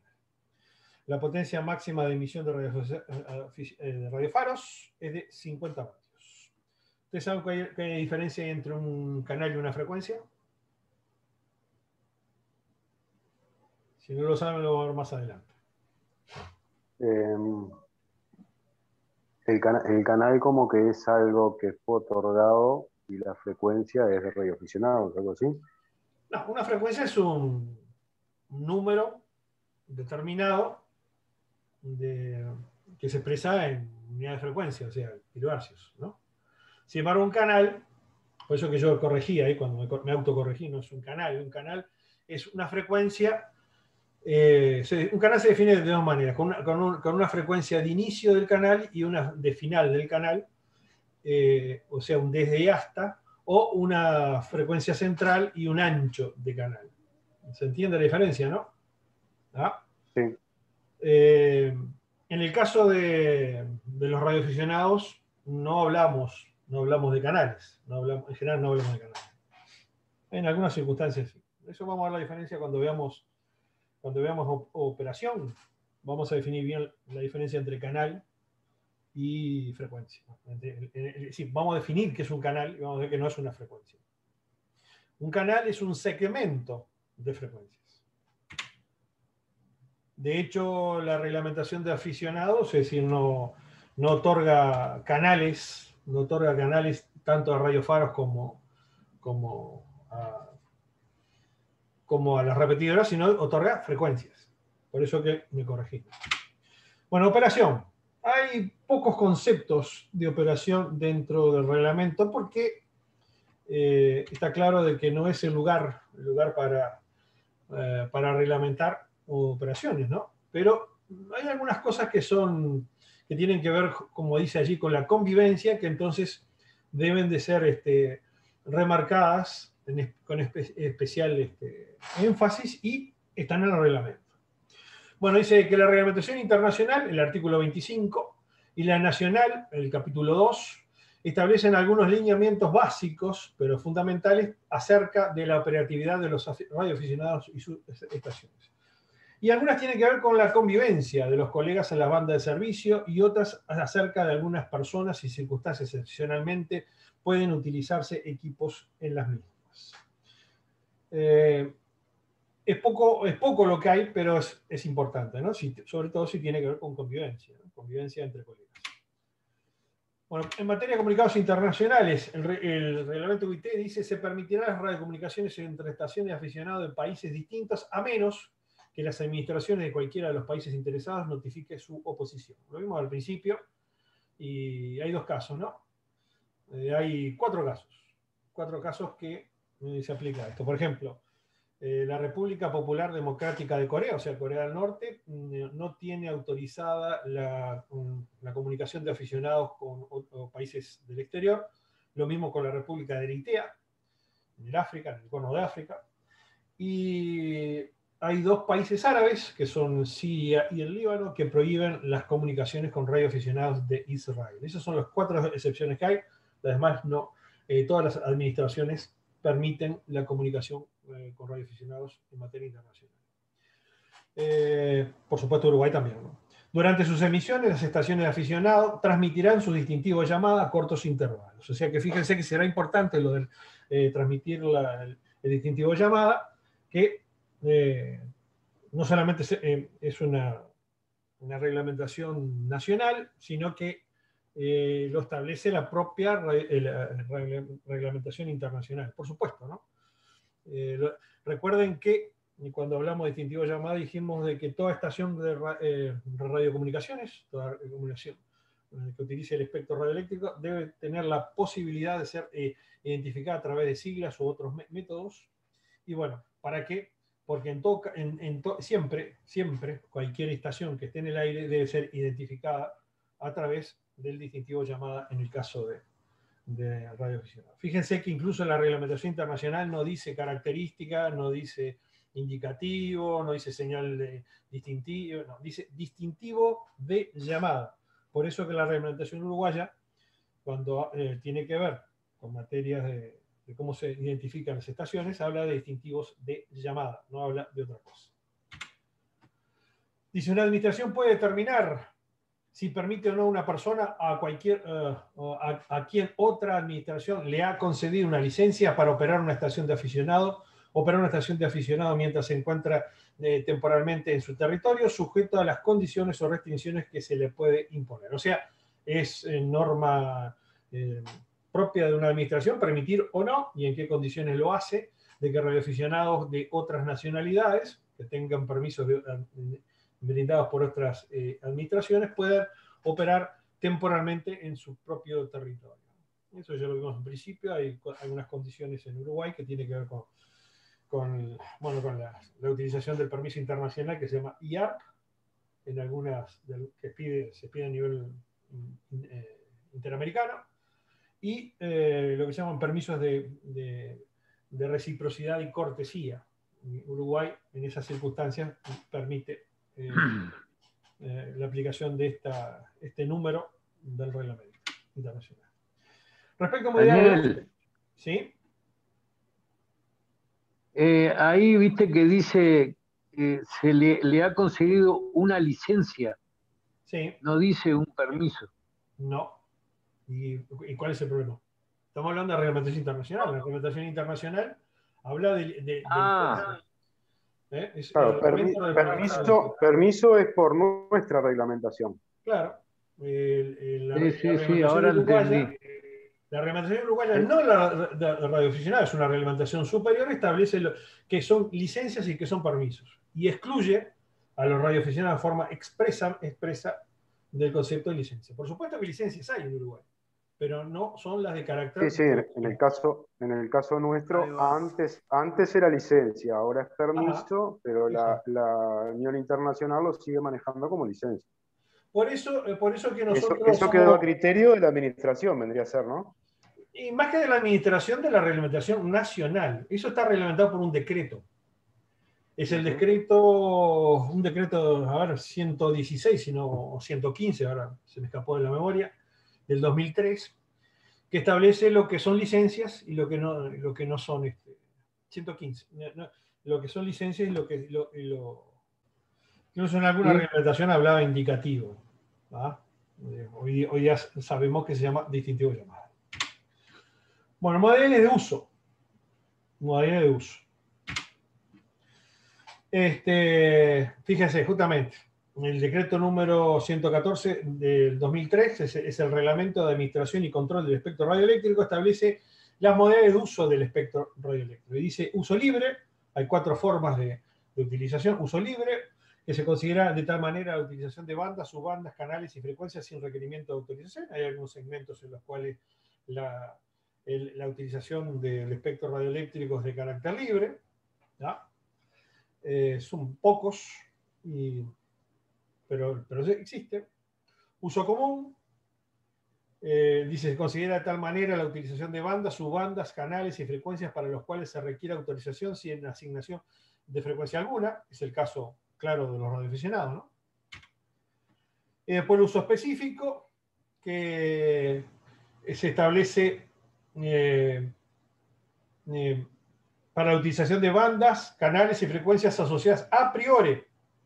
Speaker 1: La potencia máxima de emisión de, radio, de radiofaros es de cincuenta vatios. ¿Ustedes saben qué, qué diferencia hay entre un canal y una frecuencia? Si no lo saben, lo voy a ver más adelante.
Speaker 2: Eh, el, cana el canal como que es algo que fue otorgado y la frecuencia es de radioaficionados, algo así.
Speaker 1: No, una frecuencia es un, un número determinado de, que se expresa en unidad de frecuencia, o sea, kilohercios, ¿no? Sin embargo, un canal, por eso que yo corregí ahí cuando me, me autocorregí, no es un canal, un canal es una frecuencia, eh, se, un canal se define de dos maneras, con una, con, un, con una frecuencia de inicio del canal y una de final del canal, eh, o sea, un desde y hasta, o una frecuencia central y un ancho de canal. ¿Se entiende la diferencia, no? ¿Ah?
Speaker 2: Sí.
Speaker 1: Eh, en el caso de, de los radioaficionados, no hablamos, no hablamos de canales. No hablamos, en general no hablamos de canales. En algunas circunstancias sí. Eso vamos a ver la diferencia cuando veamos, cuando veamos operación. Vamos a definir bien la diferencia entre canal y frecuencia. Sí, vamos a definir qué es un canal y vamos a ver que no es una frecuencia. Un canal es un segmento de frecuencias. De hecho, la reglamentación de aficionados, es decir, no, no otorga canales, no otorga canales tanto a radiofaros como, como, a, como a las repetidoras, sino otorga frecuencias. Por eso que me corregí. Bueno, operación. Hay pocos conceptos de operación dentro del reglamento porque eh, está claro de que no es el lugar, el lugar para, eh, para reglamentar operaciones, ¿no? Pero hay algunas cosas que son, que tienen que ver, como dice allí, con la convivencia, que entonces deben de ser este, remarcadas en, con espe especial este, énfasis y están en el reglamento. Bueno, dice que la reglamentación internacional, el artículo veinticinco, y la nacional, el capítulo dos, establecen algunos lineamientos básicos, pero fundamentales, acerca de la operatividad de los radioaficionados y sus estaciones. Y algunas tienen que ver con la convivencia de los colegas en la banda de servicio y otras acerca de algunas personas y circunstancias excepcionalmente pueden utilizarse equipos en las mismas. Eh, Es poco, es poco lo que hay, pero es, es importante, ¿no? Si, sobre todo si tiene que ver con convivencia, ¿no? Convivencia entre colegas. Bueno, en materia de comunicados internacionales, el, el reglamento U I T dice se permitirá las radiocomunicaciones entre estaciones de aficionados de países distintos a menos que las administraciones de cualquiera de los países interesados notifique su oposición. Lo vimos al principio y hay dos casos, ¿no? Eh, hay cuatro casos. Cuatro casos que eh, se aplica a esto. Por ejemplo, Eh, la República Popular Democrática de Corea, o sea, Corea del Norte, no tiene autorizada la, la comunicación de aficionados con otros países del exterior. Lo mismo con la República de Eritrea, en el África, en el Cono de África. Y hay dos países árabes, que son Siria y el Líbano, que prohíben las comunicaciones con radioaficionados de Israel. Esas son las cuatro excepciones que hay. Además, no, eh, todas las administraciones permiten la comunicación eh, con radioaficionados en materia internacional. Eh, por supuesto, Uruguay también, ¿no? Durante sus emisiones, las estaciones de aficionados transmitirán su distintivo de llamada a cortos intervalos. O sea que fíjense que será importante lo de eh, transmitir la, el, el distintivo de llamada, que eh, no solamente eh, es una, una reglamentación nacional, sino que eh, lo establece la propia re, la reglamentación internacional, por supuesto, ¿no? Eh, lo, recuerden que cuando hablamos de distintivo de llamada dijimos de que toda estación de eh, radiocomunicaciones, toda comunicación eh, que utilice el espectro radioeléctrico debe tener la posibilidad de ser eh, identificada a través de siglas u otros métodos. Y bueno, ¿para qué? Porque en to, en, en to, siempre, siempre, cualquier estación que esté en el aire debe ser identificada a través del distintivo de llamada en el caso de, de radioaficionado. Fíjense que incluso la reglamentación internacional no dice característica, no dice indicativo, no dice señal de distintivo, no, dice distintivo de llamada. Por eso que la reglamentación uruguaya, cuando eh, tiene que ver con materias de, de cómo se identifican las estaciones, habla de distintivos de llamada, no habla de otra cosa. Dice, una administración puede determinar si permite o no a una persona a cualquier uh, a, a quien otra administración le ha concedido una licencia para operar una estación de aficionado, operar una estación de aficionado mientras se encuentra eh, temporalmente en su territorio, sujeto a las condiciones o restricciones que se le puede imponer. O sea, es eh, norma eh, propia de una administración permitir o no, y en qué condiciones lo hace, de que radioaficionados de otras nacionalidades que tengan permisos de, de brindados por otras eh, administraciones, puedan operar temporalmente en su propio territorio. Eso ya lo vimos en principio. Hay algunas condiciones en Uruguay que tienen que ver con, con, bueno, con la, la utilización del permiso internacional que se llama I A R P, en algunas de, que pide, se pide a nivel eh, interamericano. y eh, lo que se llaman permisos de, de, de reciprocidad y cortesía. Uruguay, en esas circunstancias, permite eh, eh, la aplicación de esta, este número del reglamento internacional. Respecto a modalidades de uso, ¿sí?
Speaker 3: Eh, ahí viste que dice que se le, le ha conseguido una licencia.
Speaker 1: Sí.
Speaker 3: No dice un permiso.
Speaker 1: No. ¿Y, ¿Y cuál es el problema? Estamos hablando de reglamentación internacional. La reglamentación internacional habla de, de,
Speaker 3: Ah.
Speaker 1: de ¿eh? Es
Speaker 2: Claro,
Speaker 1: el
Speaker 2: permi
Speaker 1: de
Speaker 2: permiso, permiso es por nuestra reglamentación.
Speaker 1: Claro. El, el, la,
Speaker 3: Sí,
Speaker 1: la
Speaker 3: sí,
Speaker 1: reglamentación
Speaker 3: sí, ahora
Speaker 1: uruguaya,
Speaker 3: entendí.
Speaker 1: la reglamentación uruguaya, no la de radioaficionada, es una reglamentación superior, establece lo, que son licencias y que son permisos. Y excluye a los radioaficionados de forma expresa, expresa del concepto de licencia. Por supuesto que licencias hay en Uruguay, pero no son las de carácter...
Speaker 2: Sí, sí, en, en, el, caso, en el caso nuestro, antes, antes era licencia, ahora es permiso, Ajá. pero la, la Unión Internacional lo sigue manejando como licencia.
Speaker 1: Por eso, por eso que nosotros...
Speaker 2: Eso, eso quedó somos... a criterio de la administración, vendría a ser, ¿no?
Speaker 1: Y más que de la administración, de la reglamentación nacional. Eso está reglamentado por un decreto. Es el decreto, un decreto, a ver, ciento dieciséis, sino ciento quince, ahora se me escapó de la memoria, del dos mil tres, que establece lo que son licencias y lo que no, lo que no son, este, ciento quince, no, lo que son licencias y lo que, lo, y lo, incluso en alguna ¿Sí? reglamentación hablaba indicativo. ¿Ah? Hoy, hoy ya sabemos que se llama distintivo de llamada. Bueno, modalidades de uso. Modalidades de uso. Este, fíjense, justamente, el decreto número ciento catorce del dos mil tres, es, es el reglamento de administración y control del espectro radioeléctrico, establece las modalidades de uso del espectro radioeléctrico. Y dice uso libre, hay cuatro formas de, de utilización. Uso libre, que se considera de tal manera la utilización de bandas, subbandas, canales y frecuencias sin requerimiento de autorización. Hay algunos segmentos en los cuales la, el, la utilización del espectro radioeléctrico es de carácter libre, ¿no? Eh, son pocos, y, pero, pero existe. Uso común, eh, dice, se considera de tal manera la utilización de bandas, subbandas, canales y frecuencias para los cuales se requiere autorización sin asignación de frecuencia alguna. Es el caso claro de los radioaficionados, ¿no? Y después el uso específico, que se establece eh, eh, para la utilización de bandas, canales y frecuencias asociadas a priori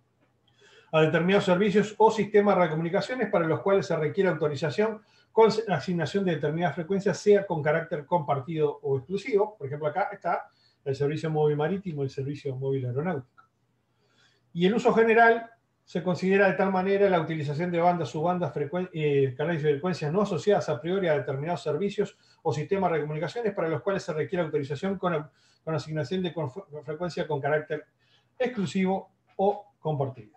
Speaker 1: a determinados servicios o sistemas de radiocomunicaciones para los cuales se requiere autorización con asignación de determinadas frecuencias, sea con carácter compartido o exclusivo. Por ejemplo, acá está el servicio móvil marítimo y el servicio móvil aeronáutico. Y el uso general se considera de tal manera la utilización de bandas, subbandas, eh, canales y frecuencias no asociadas a priori a determinados servicios o sistemas de radiocomunicaciones para los cuales se requiere autorización con, con asignación de frecuencia con carácter exclusivo o compartido.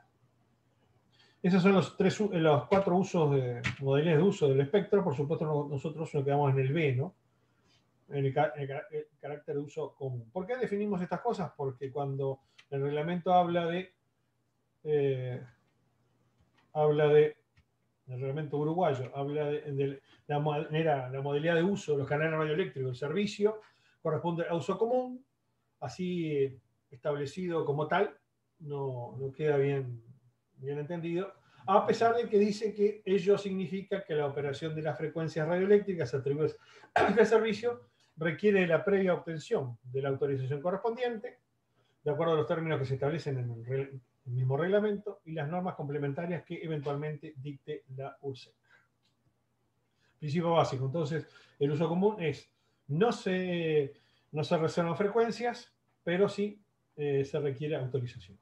Speaker 1: Esos son los, tres, los cuatro usos de modalidades de uso del espectro. Por supuesto, nosotros nos quedamos en el B, ¿no? En el, el, el carácter de uso común. ¿Por qué definimos estas cosas? Porque cuando el reglamento habla de, eh, habla de, el reglamento uruguayo, habla de, de la, manera, la modalidad de uso de los canales radioeléctricos, el servicio, corresponde a uso común, así establecido como tal, no, no queda bien, bien entendido, a pesar de que dice que ello significa que la operación de las frecuencias radioeléctricas atribuidas a este servicio requiere la previa obtención de la autorización correspondiente, de acuerdo a los términos que se establecen en el, el mismo reglamento y las normas complementarias que eventualmente dicte la U R S E C. Principio básico. Entonces, el uso común es, no se, no se reservan frecuencias, pero sí eh, se requiere autorización.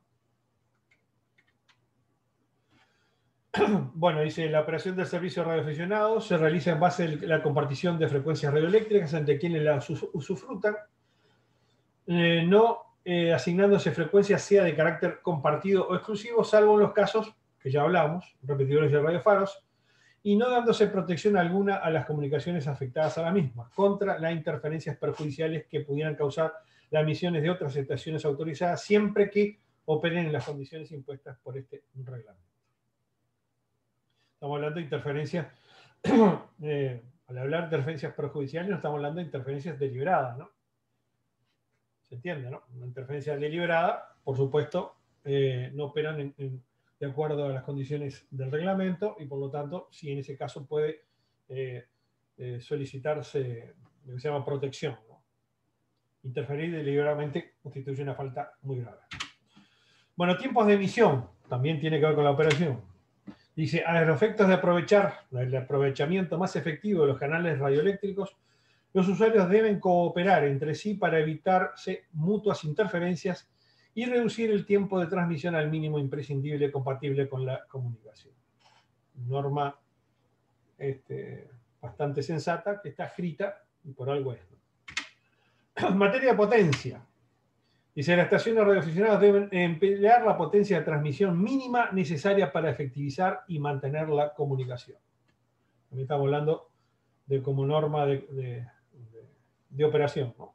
Speaker 1: Bueno, dice, la operación del servicio radioaficionado se realiza en base a la compartición de frecuencias radioeléctricas entre quienes la usufrutan, eh, no eh, asignándose frecuencias sea de carácter compartido o exclusivo, salvo en los casos que ya hablamos, repetidores de radiofaros, y no dándose protección alguna a las comunicaciones afectadas a la misma, contra las interferencias perjudiciales que pudieran causar las emisiones de otras estaciones autorizadas, siempre que operen en las condiciones impuestas por este reglamento. Estamos hablando de interferencias eh, Al hablar de interferencias perjudiciales no estamos hablando de interferencias deliberadas, ¿no? ¿Se entiende, no? Una interferencia deliberada, por supuesto, eh, no operan en, en, de acuerdo a las condiciones del reglamento y, por lo tanto, sí, en ese caso puede eh, eh, solicitarse lo que se llama protección, ¿no? Interferir deliberadamente constituye una falta muy grave. Bueno, tiempos de emisión también tiene que ver con la operación. Dice, a los efectos de aprovechar el aprovechamiento más efectivo de los canales radioeléctricos, los usuarios deben cooperar entre sí para evitarse mutuas interferencias y reducir el tiempo de transmisión al mínimo imprescindible compatible con la comunicación. Norma este, bastante sensata que está escrita y por algo es, ¿no? Materia de potencia. Dice, las estaciones radioaficionadas deben emplear la potencia de transmisión mínima necesaria para efectivizar y mantener la comunicación. También estamos hablando de como norma de, de, de, de operación, ¿no?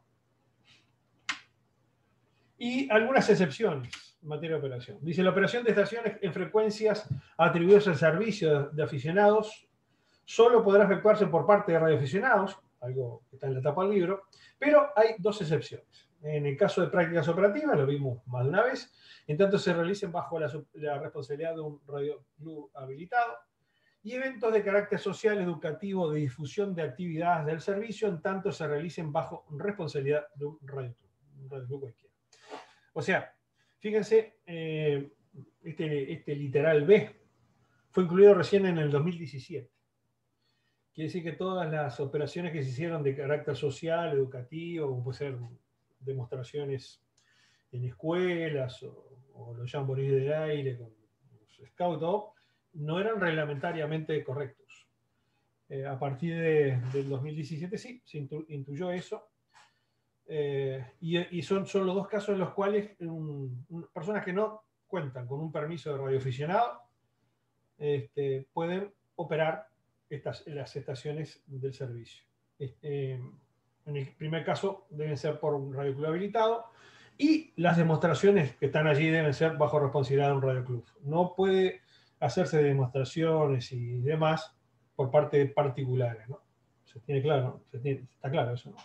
Speaker 1: Y algunas excepciones en materia de operación. Dice, la operación de estaciones en frecuencias atribuidas al servicio de aficionados solo podrá efectuarse por parte de radioaficionados, algo que está en la tapa del libro, pero hay dos excepciones. En el caso de prácticas operativas, lo vimos más de una vez, en tanto se realicen bajo la, la responsabilidad de un radioclub habilitado, y eventos de carácter social, educativo, de difusión de actividades del servicio, en tanto se realicen bajo responsabilidad de un radioclub, un radioclub cualquiera. O sea, fíjense, eh, este, este literal B fue incluido recién en el dos mil diecisiete. Quiere decir que todas las operaciones que se hicieron de carácter social, educativo, como puede ser demostraciones en escuelas o, o los jamboree del aire con los scouts, no eran reglamentariamente correctos. Eh, a partir de, del dos mil diecisiete sí, se intu, intuyó eso. Eh, y, y son, son los dos casos en los cuales un, un, personas que no cuentan con un permiso de radioaficionado este, pueden operar estas, las estaciones del servicio. Este, en el primer caso deben ser por un radioclub habilitado y las demostraciones que están allí deben ser bajo responsabilidad de un radioclub. No puede hacerse demostraciones y demás por parte de particulares, ¿no? Se tiene claro, se tiene, está claro eso, ¿no?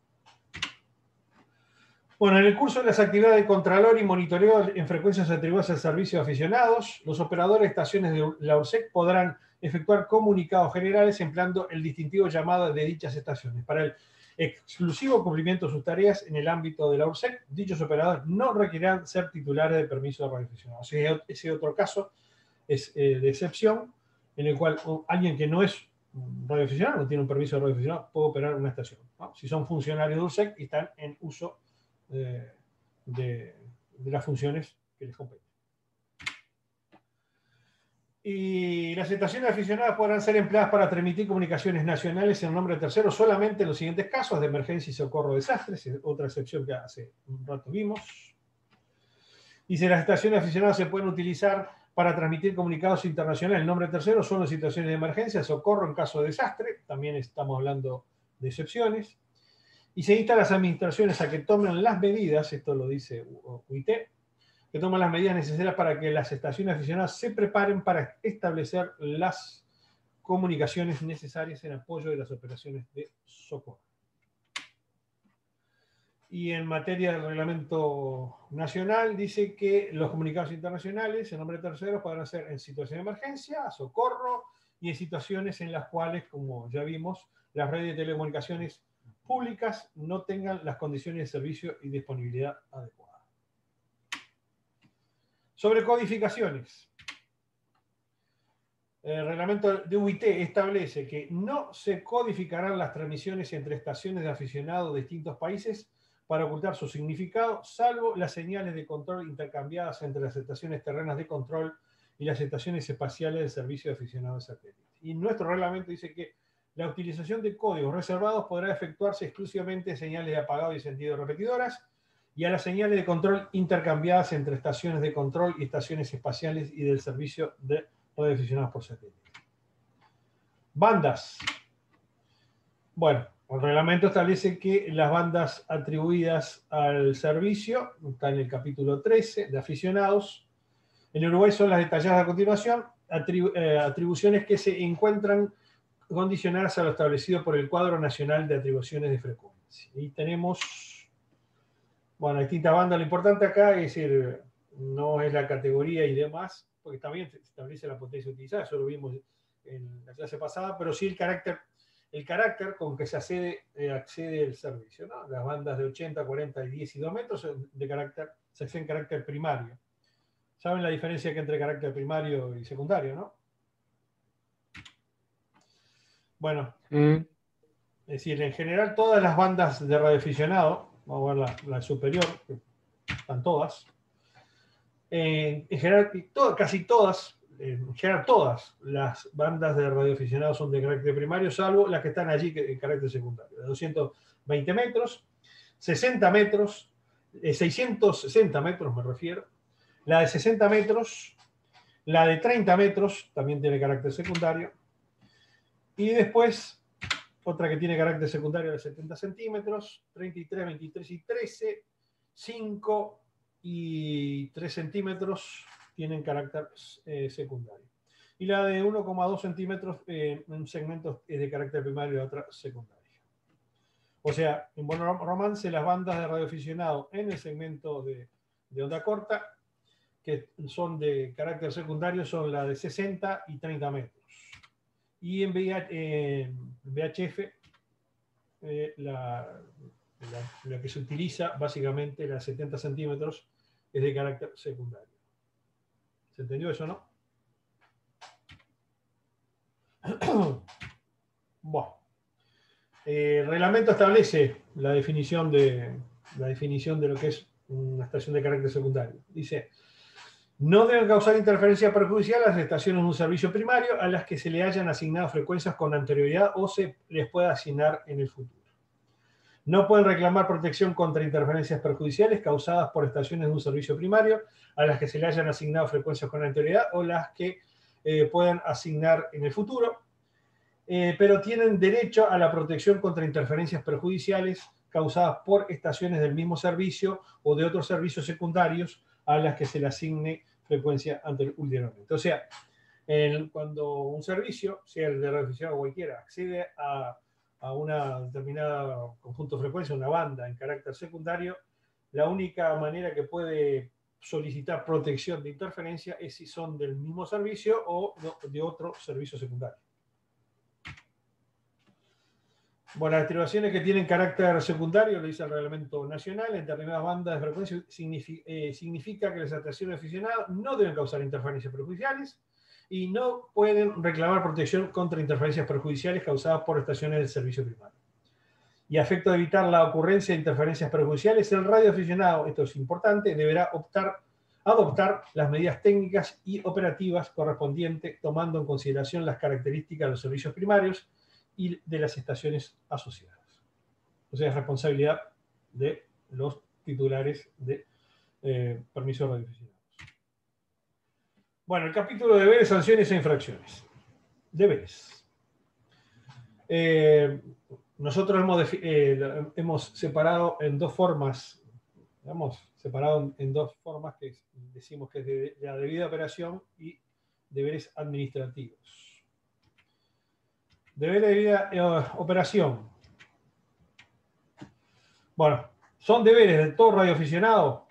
Speaker 1: Bueno, en el curso de las actividades de contralor y monitoreo en frecuencias atribuidas al servicio de aficionados, los operadores de estaciones de la URSEC podrán efectuar comunicados generales empleando el distintivo llamado de dichas estaciones. Para el exclusivo cumplimiento de sus tareas en el ámbito de la URSEC, dichos operadores no requerirán ser titulares de permiso de radioaficionado. O sea, ese otro caso es eh, de excepción, en el cual uh, alguien que no es radioaficionado, no tiene un permiso de radioaficionado, puede operar una estación, ¿no? Si son funcionarios de URSEC y están en uso de, de, de las funciones que les competen. Y las estaciones aficionadas podrán ser empleadas para transmitir comunicaciones nacionales en nombre de terceros solamente en los siguientes casos: de emergencia y socorro de desastres, otra excepción que hace un rato vimos. Dice, las estaciones aficionadas se pueden utilizar para transmitir comunicados internacionales en nombre de terceros solo en situaciones de emergencia, socorro en caso de desastre, también estamos hablando de excepciones. Y se insta a las administraciones a que tomen las medidas, esto lo dice U I T, que toman las medidas necesarias para que las estaciones aficionadas se preparen para establecer las comunicaciones necesarias en apoyo de las operaciones de socorro. Y en materia del reglamento nacional dice que los comunicados internacionales en nombre de terceros podrán ser en situación de emergencia, socorro y en situaciones en las cuales, como ya vimos, las redes de telecomunicaciones públicas no tengan las condiciones de servicio y disponibilidad adecuadas. Sobre codificaciones. El reglamento de U I T establece que no se codificarán las transmisiones entre estaciones de aficionados de distintos países para ocultar su significado, salvo las señales de control intercambiadas entre las estaciones terrenas de control y las estaciones espaciales del servicio de aficionados de satélite. Y nuestro reglamento dice que la utilización de códigos reservados podrá efectuarse exclusivamente en señales de apagado y encendido repetidoras y a las señales de control intercambiadas entre estaciones de control y estaciones espaciales y del servicio de radioaficionados por satélite. Bandas. Bueno, el reglamento establece que las bandas atribuidas al servicio, está en el capítulo trece de aficionados, en Uruguay son las detalladas a continuación, atribu eh, atribuciones que se encuentran condicionadas a lo establecido por el Cuadro Nacional de Atribuciones de Frecuencia. Y tenemos, bueno, distintas bandas. Lo importante acá es decir, no es la categoría y demás, porque también se establece la potencia utilizada, eso lo vimos en la clase pasada, pero sí el carácter, el carácter con que se accede, eh, accede el servicio, ¿no? Las bandas de ochenta, cuarenta, diez y dos metros de carácter, se accede en carácter primario. ¿Saben la diferencia que entre carácter primario y secundario, no? Bueno, sí. Es decir, en general todas las bandas de radioaficionado, vamos a ver la, la superior, que están todas, eh, en general, todo, casi todas, en general todas las bandas de radioaficionados son de carácter primario, salvo las que están allí en carácter secundario, de doscientos veinte metros, sesenta metros, eh, seiscientos sesenta metros me refiero, la de sesenta metros, la de treinta metros también tiene carácter secundario, y después otra que tiene carácter secundario de setenta centímetros, treinta y tres, veintitrés y trece, cinco y tres centímetros tienen carácter eh, secundario. Y la de uno coma dos centímetros eh, en un segmento es de carácter primario y la otra secundario. O sea, en buen romance, las bandas de radioaficionado en el segmento de, de onda corta, que son de carácter secundario, son la de sesenta y treinta metros. Y en V H F, eh, la, la, la que se utiliza, básicamente, la setenta centímetros, es de carácter secundario. ¿Se entendió eso, no? Bueno. Eh, el reglamento establece la definición, de, la definición de lo que es una estación de carácter secundario. Dice, no deben causar interferencia perjudicial a las estaciones de un servicio primario a las que se le hayan asignado frecuencias con anterioridad o se les pueda asignar en el futuro. No pueden reclamar protección contra interferencias perjudiciales causadas por estaciones de un servicio primario a las que se le hayan asignado frecuencias con anterioridad o las que eh, puedan asignar en el futuro, eh, pero tienen derecho a la protección contra interferencias perjudiciales causadas por estaciones del mismo servicio o de otros servicios secundarios a las que se le asigne frecuencia ulteriormente. O sea, el, cuando un servicio, sea el de radioaficionado o cualquiera, accede a, a una determinada conjunto de frecuencia, una banda en carácter secundario, la única manera que puede solicitar protección de interferencia es si son del mismo servicio o de otro servicio secundario. Bueno, las atribuciones que tienen carácter secundario, lo dice el Reglamento Nacional, en determinadas bandas de frecuencia significa, eh, significa que las estaciones aficionadas no deben causar interferencias perjudiciales y no pueden reclamar protección contra interferencias perjudiciales causadas por estaciones del servicio primario. Y a efecto de evitar la ocurrencia de interferencias perjudiciales, el radioaficionado, esto es importante, deberá optar, adoptar las medidas técnicas y operativas correspondientes, tomando en consideración las características de los servicios primarios y de las estaciones asociadas. O sea, es responsabilidad de los titulares de eh, permisos radioaficionados. Bueno, el capítulo de deberes, sanciones e infracciones. Deberes. Eh, nosotros hemos, eh, hemos separado en dos formas, hemos separado en dos formas que decimos que es de, de la debida operación y deberes administrativos. Deber de debida eh, operación. Bueno, son deberes de todo radioaficionado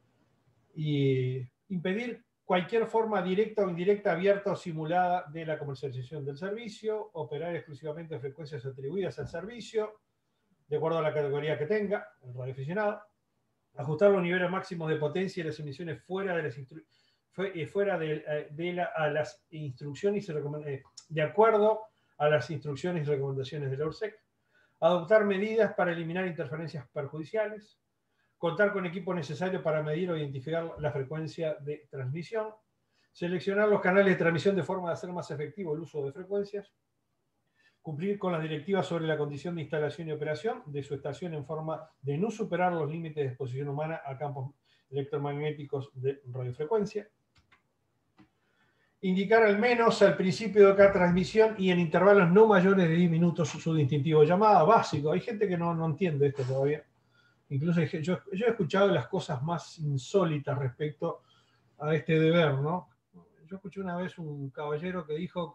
Speaker 1: y impedir cualquier forma directa o indirecta, abierta o simulada de la comercialización del servicio, operar exclusivamente frecuencias atribuidas al servicio, de acuerdo a la categoría que tenga el radioaficionado, ajustar los niveles máximos de potencia y las emisiones fuera de las, instru fuera de, de la, a las instrucciones y de acuerdo a las instrucciones y recomendaciones de la URSSEC, adoptar medidas para eliminar interferencias perjudiciales, contar con equipo necesario para medir o identificar la frecuencia de transmisión, seleccionar los canales de transmisión de forma de hacer más efectivo el uso de frecuencias, cumplir con las directivas sobre la condición de instalación y operación de su estación en forma de no superar los límites de exposición humana a campos electromagnéticos de radiofrecuencia, indicar al menos al principio de cada transmisión y en intervalos no mayores de diez minutos su distintivo de llamada, básico. Hay gente que no, no entiende esto todavía. Incluso yo, yo he escuchado las cosas más insólitas respecto a este deber, ¿no? Yo escuché una vez un caballero que dijo que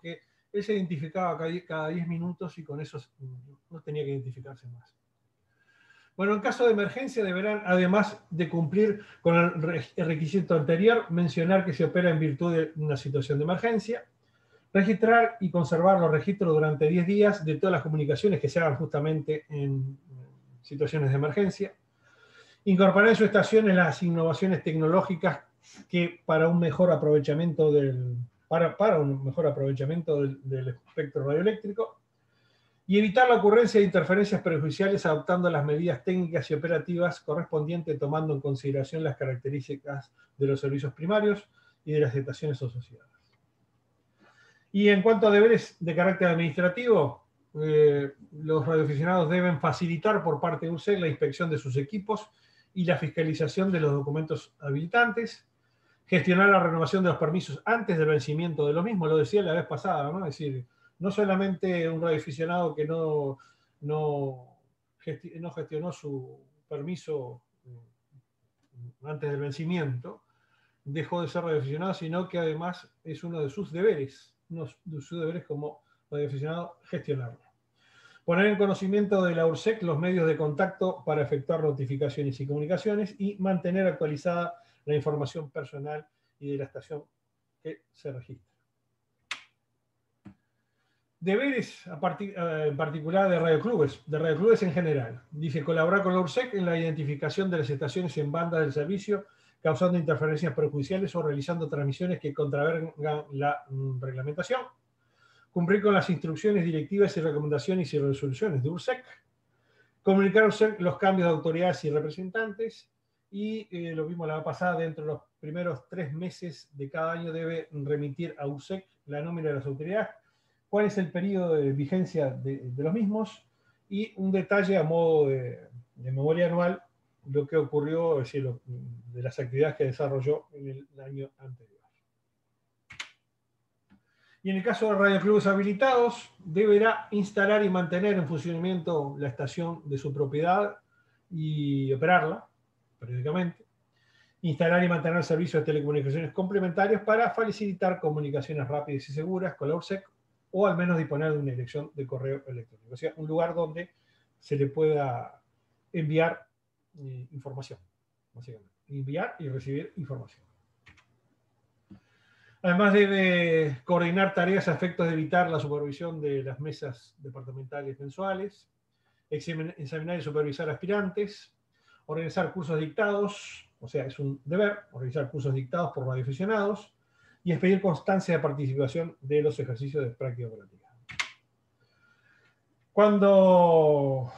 Speaker 1: él se identificaba cada diez minutos y con eso no tenía que identificarse más. Bueno, en caso de emergencia deberán, además de cumplir con el requisito anterior, mencionar que se opera en virtud de una situación de emergencia, registrar y conservar los registros durante diez días de todas las comunicaciones que se hagan justamente en situaciones de emergencia, incorporar en su estación las innovaciones tecnológicas que para un mejor aprovechamiento del, para, para un mejor aprovechamiento del, del espectro radioeléctrico, y evitar la ocurrencia de interferencias perjudiciales adoptando las medidas técnicas y operativas correspondientes, tomando en consideración las características de los servicios primarios y de las estaciones asociadas. Y en cuanto a deberes de carácter administrativo, eh, los radioaficionados deben facilitar por parte de U R S E C la inspección de sus equipos y la fiscalización de los documentos habilitantes, gestionar la renovación de los permisos antes del vencimiento de los mismos, lo decía la vez pasada, ¿no? Es decir, no solamente un radioaficionado que no, no, gesti no gestionó su permiso antes del vencimiento, dejó de ser radioaficionado, sino que además es uno de sus deberes, uno de sus deberes como radioaficionado, gestionarlo. Poner en conocimiento de la U R S E C los medios de contacto para efectuar notificaciones y comunicaciones y mantener actualizada la información personal y de la estación que se registra. Deberes a partir, eh, en particular de radioclubes, de radioclubes en general. Dice, colaborar con la U R S E C en la identificación de las estaciones en banda del servicio, causando interferencias perjudiciales o realizando transmisiones que contravengan la mm, reglamentación. Cumplir con las instrucciones directivas y recomendaciones y resoluciones de U R S E C. Comunicar a U R S E C los cambios de autoridades y representantes. Y eh, lo vimos la vez pasada, dentro de los primeros tres meses de cada año debe remitir a U R S E C la nómina de las autoridades, cuál es el periodo de vigencia de, de los mismos y un detalle a modo de, de memoria anual, lo que ocurrió, es decir, lo, de las actividades que desarrolló en el año anterior. Y en el caso de radioclubes habilitados, deberá instalar y mantener en funcionamiento la estación de su propiedad y operarla periódicamente. Instalar y mantener servicios de telecomunicaciones complementarios para facilitar comunicaciones rápidas y seguras con la U R S E C, o al menos disponer de una dirección de correo electrónico. O sea, un lugar donde se le pueda enviar eh, información, básicamente. Enviar y recibir información. Además debe coordinar tareas a efectos de evitar la supervisión de las mesas departamentales mensuales, examinar y supervisar aspirantes, organizar cursos dictados, o sea, es un deber organizar cursos dictados por radioaficionados, y expedir constancia de participación de los ejercicios de práctica operativa. Cuando,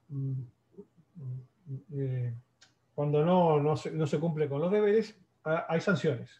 Speaker 1: eh, cuando no, no, se, no se cumple con los deberes, hay sanciones.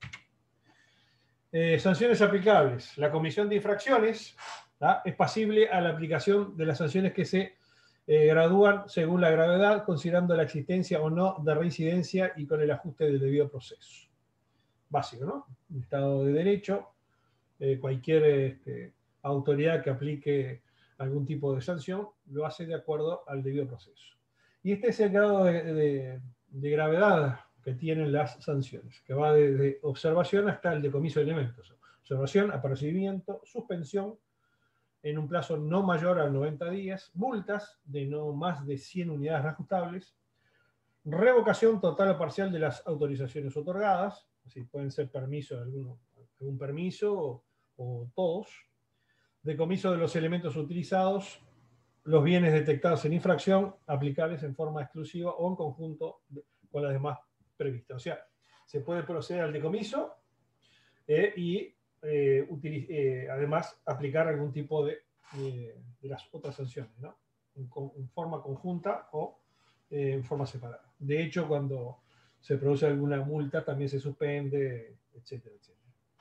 Speaker 1: Eh, sanciones aplicables. La comisión de infracciones, ¿tá?, es pasible a la aplicación de las sanciones que se eh, gradúan según la gravedad, considerando la existencia o no de reincidencia y con el ajuste del debido proceso. Básico, ¿no? Estado de Derecho, eh, cualquier este, autoridad que aplique algún tipo de sanción lo hace de acuerdo al debido proceso. Y este es el grado de, de, de gravedad que tienen las sanciones, que va desde observación hasta el decomiso de elementos. Observación, apercibimiento, suspensión en un plazo no mayor a noventa días, multas de no más de cien unidades reajustables, revocación total o parcial de las autorizaciones otorgadas, así pueden ser permisos, alguno, algún permiso o, o todos, decomiso de los elementos utilizados, los bienes detectados en infracción, aplicables en forma exclusiva o en conjunto con las demás previstas. O sea, se puede proceder al decomiso eh, y eh, eh, además aplicar algún tipo de, eh, de las otras sanciones, ¿no? En, en forma conjunta o eh, en forma separada. De hecho, cuando se produce alguna multa también se suspende, etcétera, etcétera.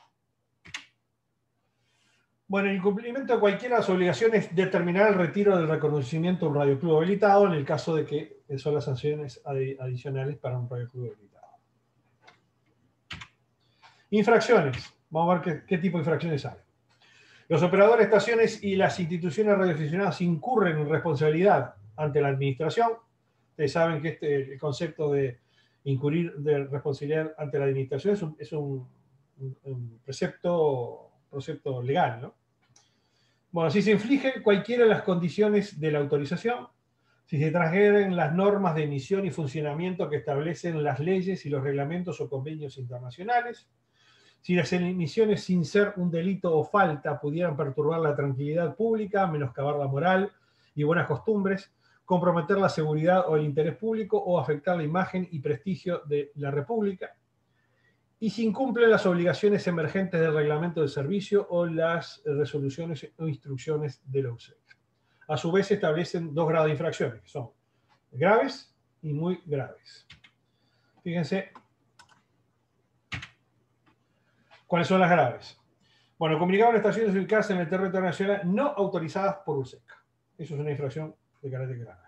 Speaker 1: Bueno, el incumplimiento de cualquiera de las obligaciones determinará el retiro del reconocimiento de un radioclub habilitado en el caso de que son las sanciones adicionales para un radioclub habilitado. Infracciones. Vamos a ver qué, qué tipo de infracciones hay. Los operadores de estaciones y las instituciones radioaficionadas incurren en responsabilidad ante la administración. Ustedes saben que este, el concepto de incurrir de responsabilidad ante la administración es un, es un, un, un precepto, precepto legal, ¿no? Bueno, si se inflige cualquiera de las condiciones de la autorización, si se transgreden las normas de emisión y funcionamiento que establecen las leyes y los reglamentos o convenios internacionales, si las emisiones sin ser un delito o falta pudieran perturbar la tranquilidad pública, menoscabar la moral y buenas costumbres, comprometer la seguridad o el interés público o afectar la imagen y prestigio de la República, y si incumplen las obligaciones emergentes del reglamento del servicio o las resoluciones o instrucciones de la U S E C. A su vez, se establecen dos grados de infracciones, que son graves y muy graves. Fíjense, ¿cuáles son las graves? Bueno, comunicar a estaciones ubicadas en el territorio nacional no autorizadas por U S E C. Eso es una infracción de carácter grave.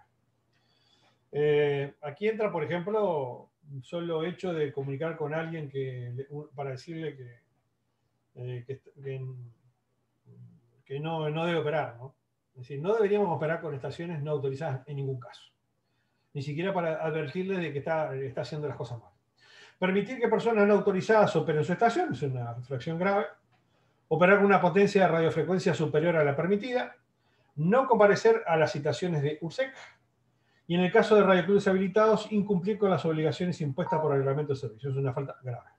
Speaker 1: Eh, aquí entra, por ejemplo, solo hecho de comunicar con alguien que, para decirle que, eh, que, que, que no, no debe operar, ¿no? Es decir, no deberíamos operar con estaciones no autorizadas en ningún caso. Ni siquiera para advertirle de que está, está haciendo las cosas mal. Permitir que personas no autorizadas operen su estación es una infracción grave. Operar con una potencia de radiofrecuencia superior a la permitida. No comparecer a las citaciones de U S E C. Y en el caso de radioclubes habilitados, incumplir con las obligaciones impuestas por el reglamento de servicio. Es una falta grave.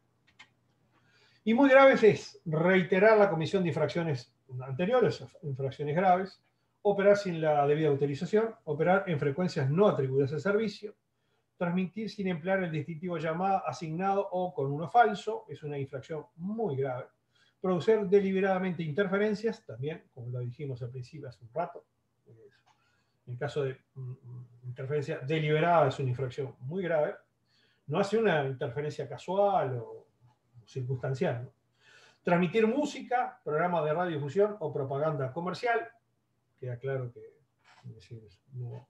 Speaker 1: Y muy graves es reiterar la comisión de infracciones anteriores, infracciones graves, operar sin la debida autorización, operar en frecuencias no atribuidas al servicio, transmitir sin emplear el distintivo llamada asignado o con uno falso, es una infracción muy grave, producir deliberadamente interferencias, también, como lo dijimos al principio hace un rato, en caso de interferencia deliberada es una infracción muy grave, no hace una interferencia casual o circunstancial, ¿no? Transmitir música, programas de radiodifusión o propaganda comercial, queda claro que es decir, no,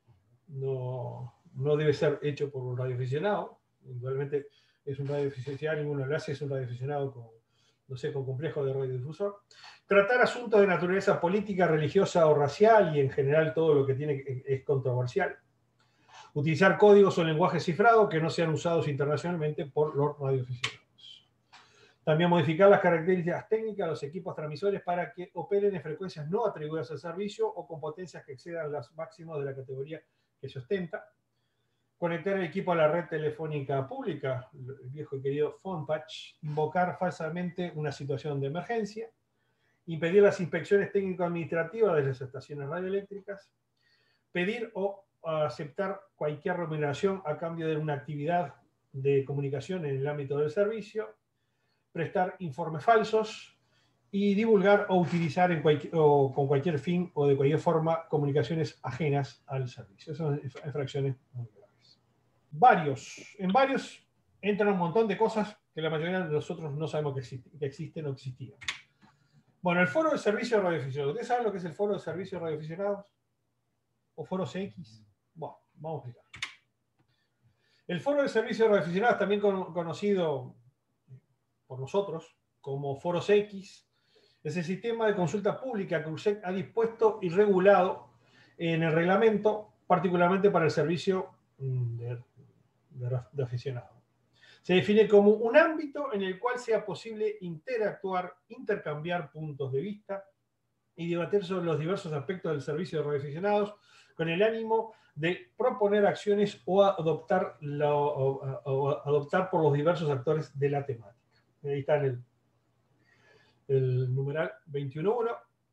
Speaker 1: no, no debe ser hecho por un radioaficionado, igualmente es un radioaficionado, ninguno lo hace, es un radioaficionado con, no sé, con complejo de radiodifusor. Tratar asuntos de naturaleza política, religiosa o racial y en general todo lo que tiene es controversial. Utilizar códigos o lenguaje cifrado que no sean usados internacionalmente por los radioaficionados. También modificar las características técnicas de los equipos transmisores para que operen en frecuencias no atribuidas al servicio o con potencias que excedan los máximos de la categoría que se ostenta. Conectar el equipo a la red telefónica pública, el viejo y querido phone patch. Invocar falsamente una situación de emergencia. Impedir las inspecciones técnico-administrativas de las estaciones radioeléctricas. Pedir o aceptar cualquier remuneración a cambio de una actividad de comunicación en el ámbito del servicio. Prestar informes falsos y divulgar o utilizar en cualquier, o con cualquier fin o de cualquier forma comunicaciones ajenas al servicio. Esas son infracciones muy graves. Varios, en varios entran un montón de cosas que la mayoría de nosotros no sabemos que, existe, que existen o existían. Bueno, el foro de servicio de radioaficionados. ¿Ustedes saben lo que es el foro de servicio de radioaficionados? ¿O foros X? Bueno, vamos a explicar. El foro de servicio de radioaficionados, también conocido por nosotros como foros X, es el sistema de consulta pública que U S E C ha dispuesto y regulado en el reglamento, particularmente para el servicio de, de, de aficionados. Se define como un ámbito en el cual sea posible interactuar, intercambiar puntos de vista y debatir sobre los diversos aspectos del servicio de radioaficionados con el ánimo de proponer acciones o adoptar, lo, o, o adoptar por los diversos actores de la temática. Ahí está en el, el numeral veintiuno punto uno.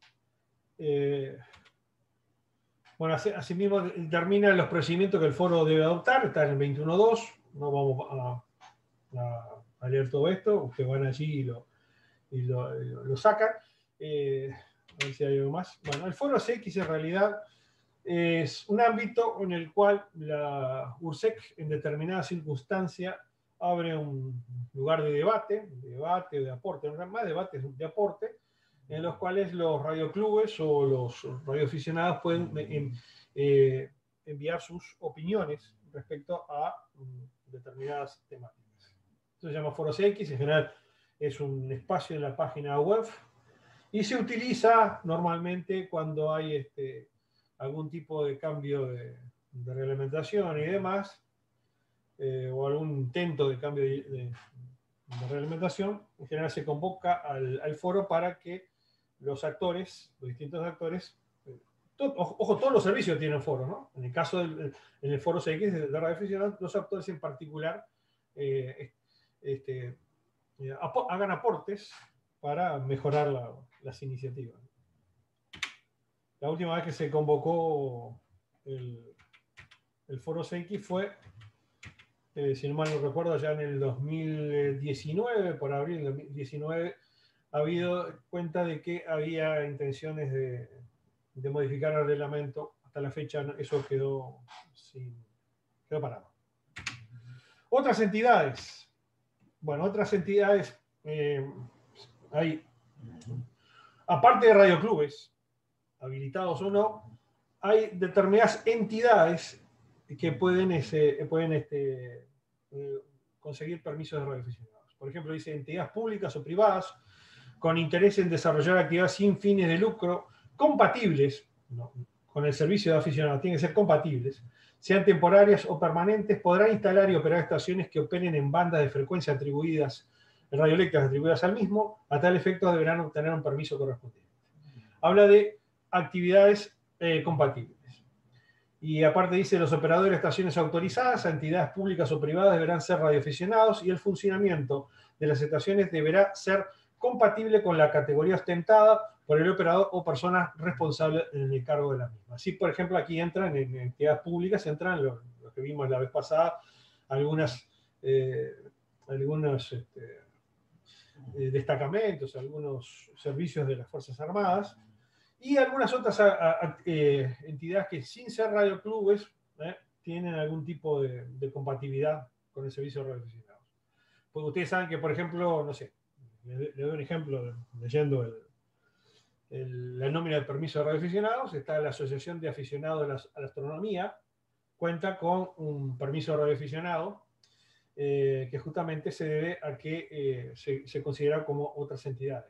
Speaker 1: Eh, bueno, así, asimismo determina los procedimientos que el foro debe adoptar, está en el veintiuno punto dos. No vamos a, a, a leer todo esto, ustedes van allí y lo, y lo, y lo, lo sacan. Eh, a ver si hay algo más. Bueno, el foro X en realidad es un ámbito en el cual la U S E C en determinadas circunstancias abre un lugar de debate, de debate o de aporte, no más debates de aporte, en los cuales los radioclubes o los radioaficionados pueden eh, enviar sus opiniones respecto a um, determinadas temáticas. Esto se llama Foros X, en general es un espacio en la página web y se utiliza normalmente cuando hay este, algún tipo de cambio de, de reglamentación y demás, Eh, o algún intento de cambio de, de, de reglamentación. En general se convoca al, al foro para que los actores, los distintos actores, todo, ojo, todos los servicios tienen foros, ¿no? En el caso del en el foro C X de radioaficionados, los actores en particular eh, este, eh, ap hagan aportes para mejorar la, las iniciativas. La última vez que se convocó el, el foro C X fue, eh, si no mal no recuerdo, ya en el dos mil diecinueve, por abril del dos mil diecinueve, ha habido cuenta de que había intenciones de, de modificar el reglamento. Hasta la fecha eso quedó, sin, quedó parado. Otras entidades. Bueno, otras entidades eh, hay, aparte de radioclubes, habilitados o no, hay determinadas entidades que pueden, ese, pueden este, eh, conseguir permisos de radioaficionados. Por ejemplo, dice entidades públicas o privadas con interés en desarrollar actividades sin fines de lucro compatibles, no, con el servicio de aficionados, tienen que ser compatibles, sean temporarias o permanentes, podrán instalar y operar estaciones que operen en bandas de frecuencia atribuidas, radioeléctricas atribuidas al mismo. A tal efecto deberán obtener un permiso correspondiente. Habla de actividades eh, compatibles. Y aparte dice, los operadores de estaciones autorizadas a entidades públicas o privadas deberán ser radioaficionados y el funcionamiento de las estaciones deberá ser compatible con la categoría ostentada por el operador o persona responsable en el cargo de la misma. Así, por ejemplo, aquí entran en entidades públicas, entran lo, lo que vimos la vez pasada, algunas, eh, algunos este, eh, destacamentos, algunos servicios de las Fuerzas Armadas, y algunas otras a, a, eh, entidades que sin ser radioclubes eh, tienen algún tipo de, de compatibilidad con el servicio de radioaficionados. Porque ustedes saben que, por ejemplo, no sé, le, le doy un ejemplo leyendo el, el, la nómina de permiso de radioaficionados, está la Asociación de Aficionados a la, a la Astronomía, cuenta con un permiso de radioaficionado eh, que justamente se debe a que eh, se, se considera como otras entidades.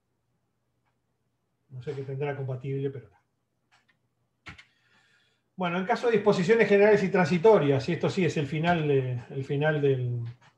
Speaker 1: No sé qué tendrá compatible, pero no. Bueno, en caso de disposiciones generales y transitorias, y esto sí es el final, de, el final del,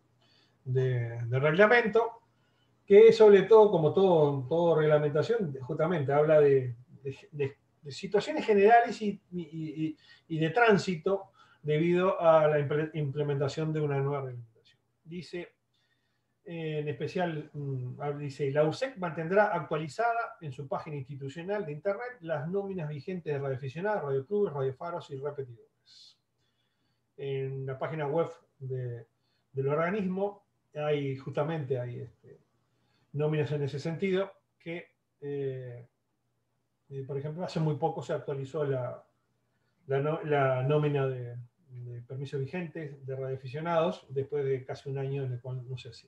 Speaker 1: de, del reglamento, que sobre todo, como todo, todo reglamentación, justamente habla de, de, de, de situaciones generales y, y, y de tránsito debido a la implementación de una nueva reglamentación. Dice, en especial, dice, la U S E C mantendrá actualizada en su página institucional de Internet las nóminas vigentes de radioaficionados, radioclubes, radiofaros y repetidores. En la página web de, del organismo hay justamente hay este, nóminas en ese sentido que, eh, eh, por ejemplo, hace muy poco se actualizó la, la, no, la nómina de, de permisos vigentes de radioaficionados después de casi un año en el cual no se hacía.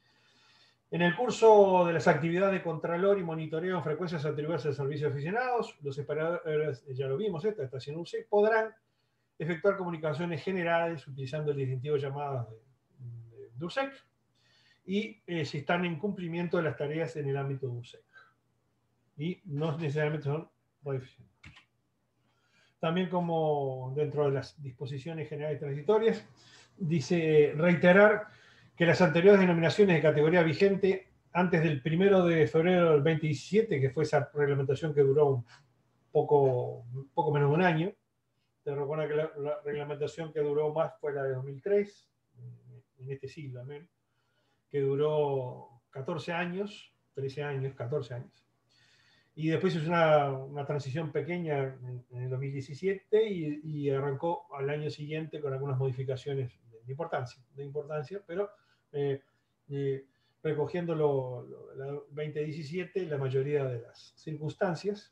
Speaker 1: En el curso de las actividades de contralor y monitoreo en frecuencias atribuidas al servicio de aficionados, los operadores, ya lo vimos, esta estación U S E C, podrán efectuar comunicaciones generales utilizando el distintivo llamadas de, de, de U S E C y eh, si están en cumplimiento de las tareas en el ámbito de U S E C. Y no necesariamente son radioaficionados. También, como dentro de las disposiciones generales transitorias, dice reiterar que las anteriores denominaciones de categoría vigente antes del primero de febrero del veinte diecisiete, que fue esa reglamentación que duró un poco, un poco menos de un año, te recuerda que la, la reglamentación que duró más fue la de dos mil tres, en este siglo al menos, que duró catorce años, trece años, catorce años. Y después hizo una, una transición pequeña en, en el dos mil diecisiete y, y arrancó al año siguiente con algunas modificaciones de importancia, de importancia pero eh, eh, recogiendo lo, lo, la veinte diecisiete la mayoría de las circunstancias.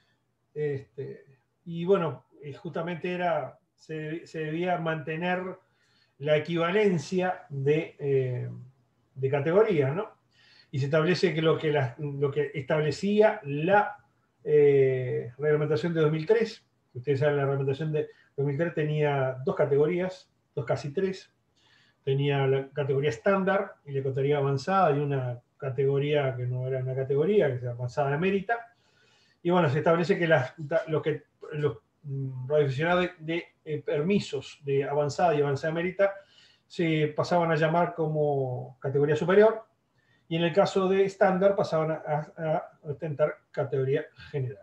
Speaker 1: Este, y bueno, justamente era, se, se debía mantener la equivalencia de, eh, de categorías, ¿no? Y se establece que lo que, la, lo que establecía la eh, reglamentación de dos mil tres, ustedes saben, la reglamentación de dos mil tres tenía dos categorías, dos casi tres, tenía la categoría estándar y la categoría avanzada y una categoría que no era una categoría, que es avanzada emérita. Y bueno, se establece que las, los, que, los radioaficionados de, de eh, permisos de avanzada y avanzada emérita se pasaban a llamar como categoría superior y en el caso de estándar pasaban a, a, a ostentar categoría general.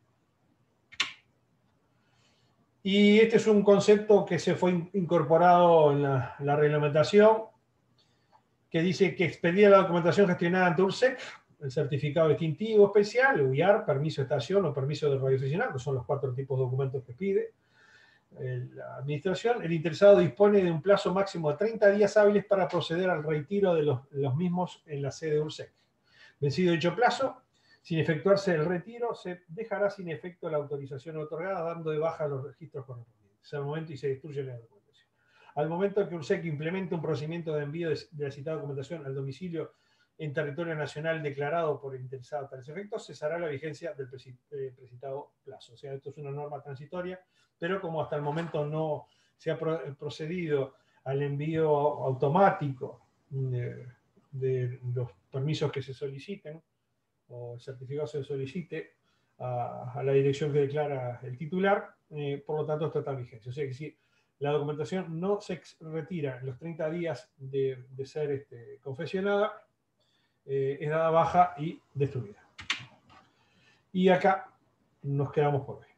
Speaker 1: Y este es un concepto que se fue incorporado en la, la reglamentación, que dice que expedía la documentación gestionada ante URSEC, el certificado distintivo especial, U I A R, permiso de estación o permiso de radioaficionado, que son los cuatro tipos de documentos que pide la administración. El interesado dispone de un plazo máximo de treinta días hábiles para proceder al retiro de los, los mismos en la sede URSEC. Vencido dicho plazo, sin efectuarse el retiro, se dejará sin efecto la autorización otorgada, dando de baja los registros correspondientes. Al momento y se destruye la documentación. Al momento que URSEC implemente un procedimiento de envío de, de la citada documentación al domicilio en territorio nacional declarado por el interesado a tales efectos, cesará la vigencia del precitado plazo. O sea, esto es una norma transitoria, pero como hasta el momento no se ha procedido al envío automático de, de los permisos que se soliciten, o el certificado se solicite a, a la dirección que declara el titular, eh, por lo tanto esto está en vigencia. O sea que si la documentación no se retira en los treinta días de, de ser este, confeccionada, eh, es dada baja y destruida. Y acá nos quedamos por hoy.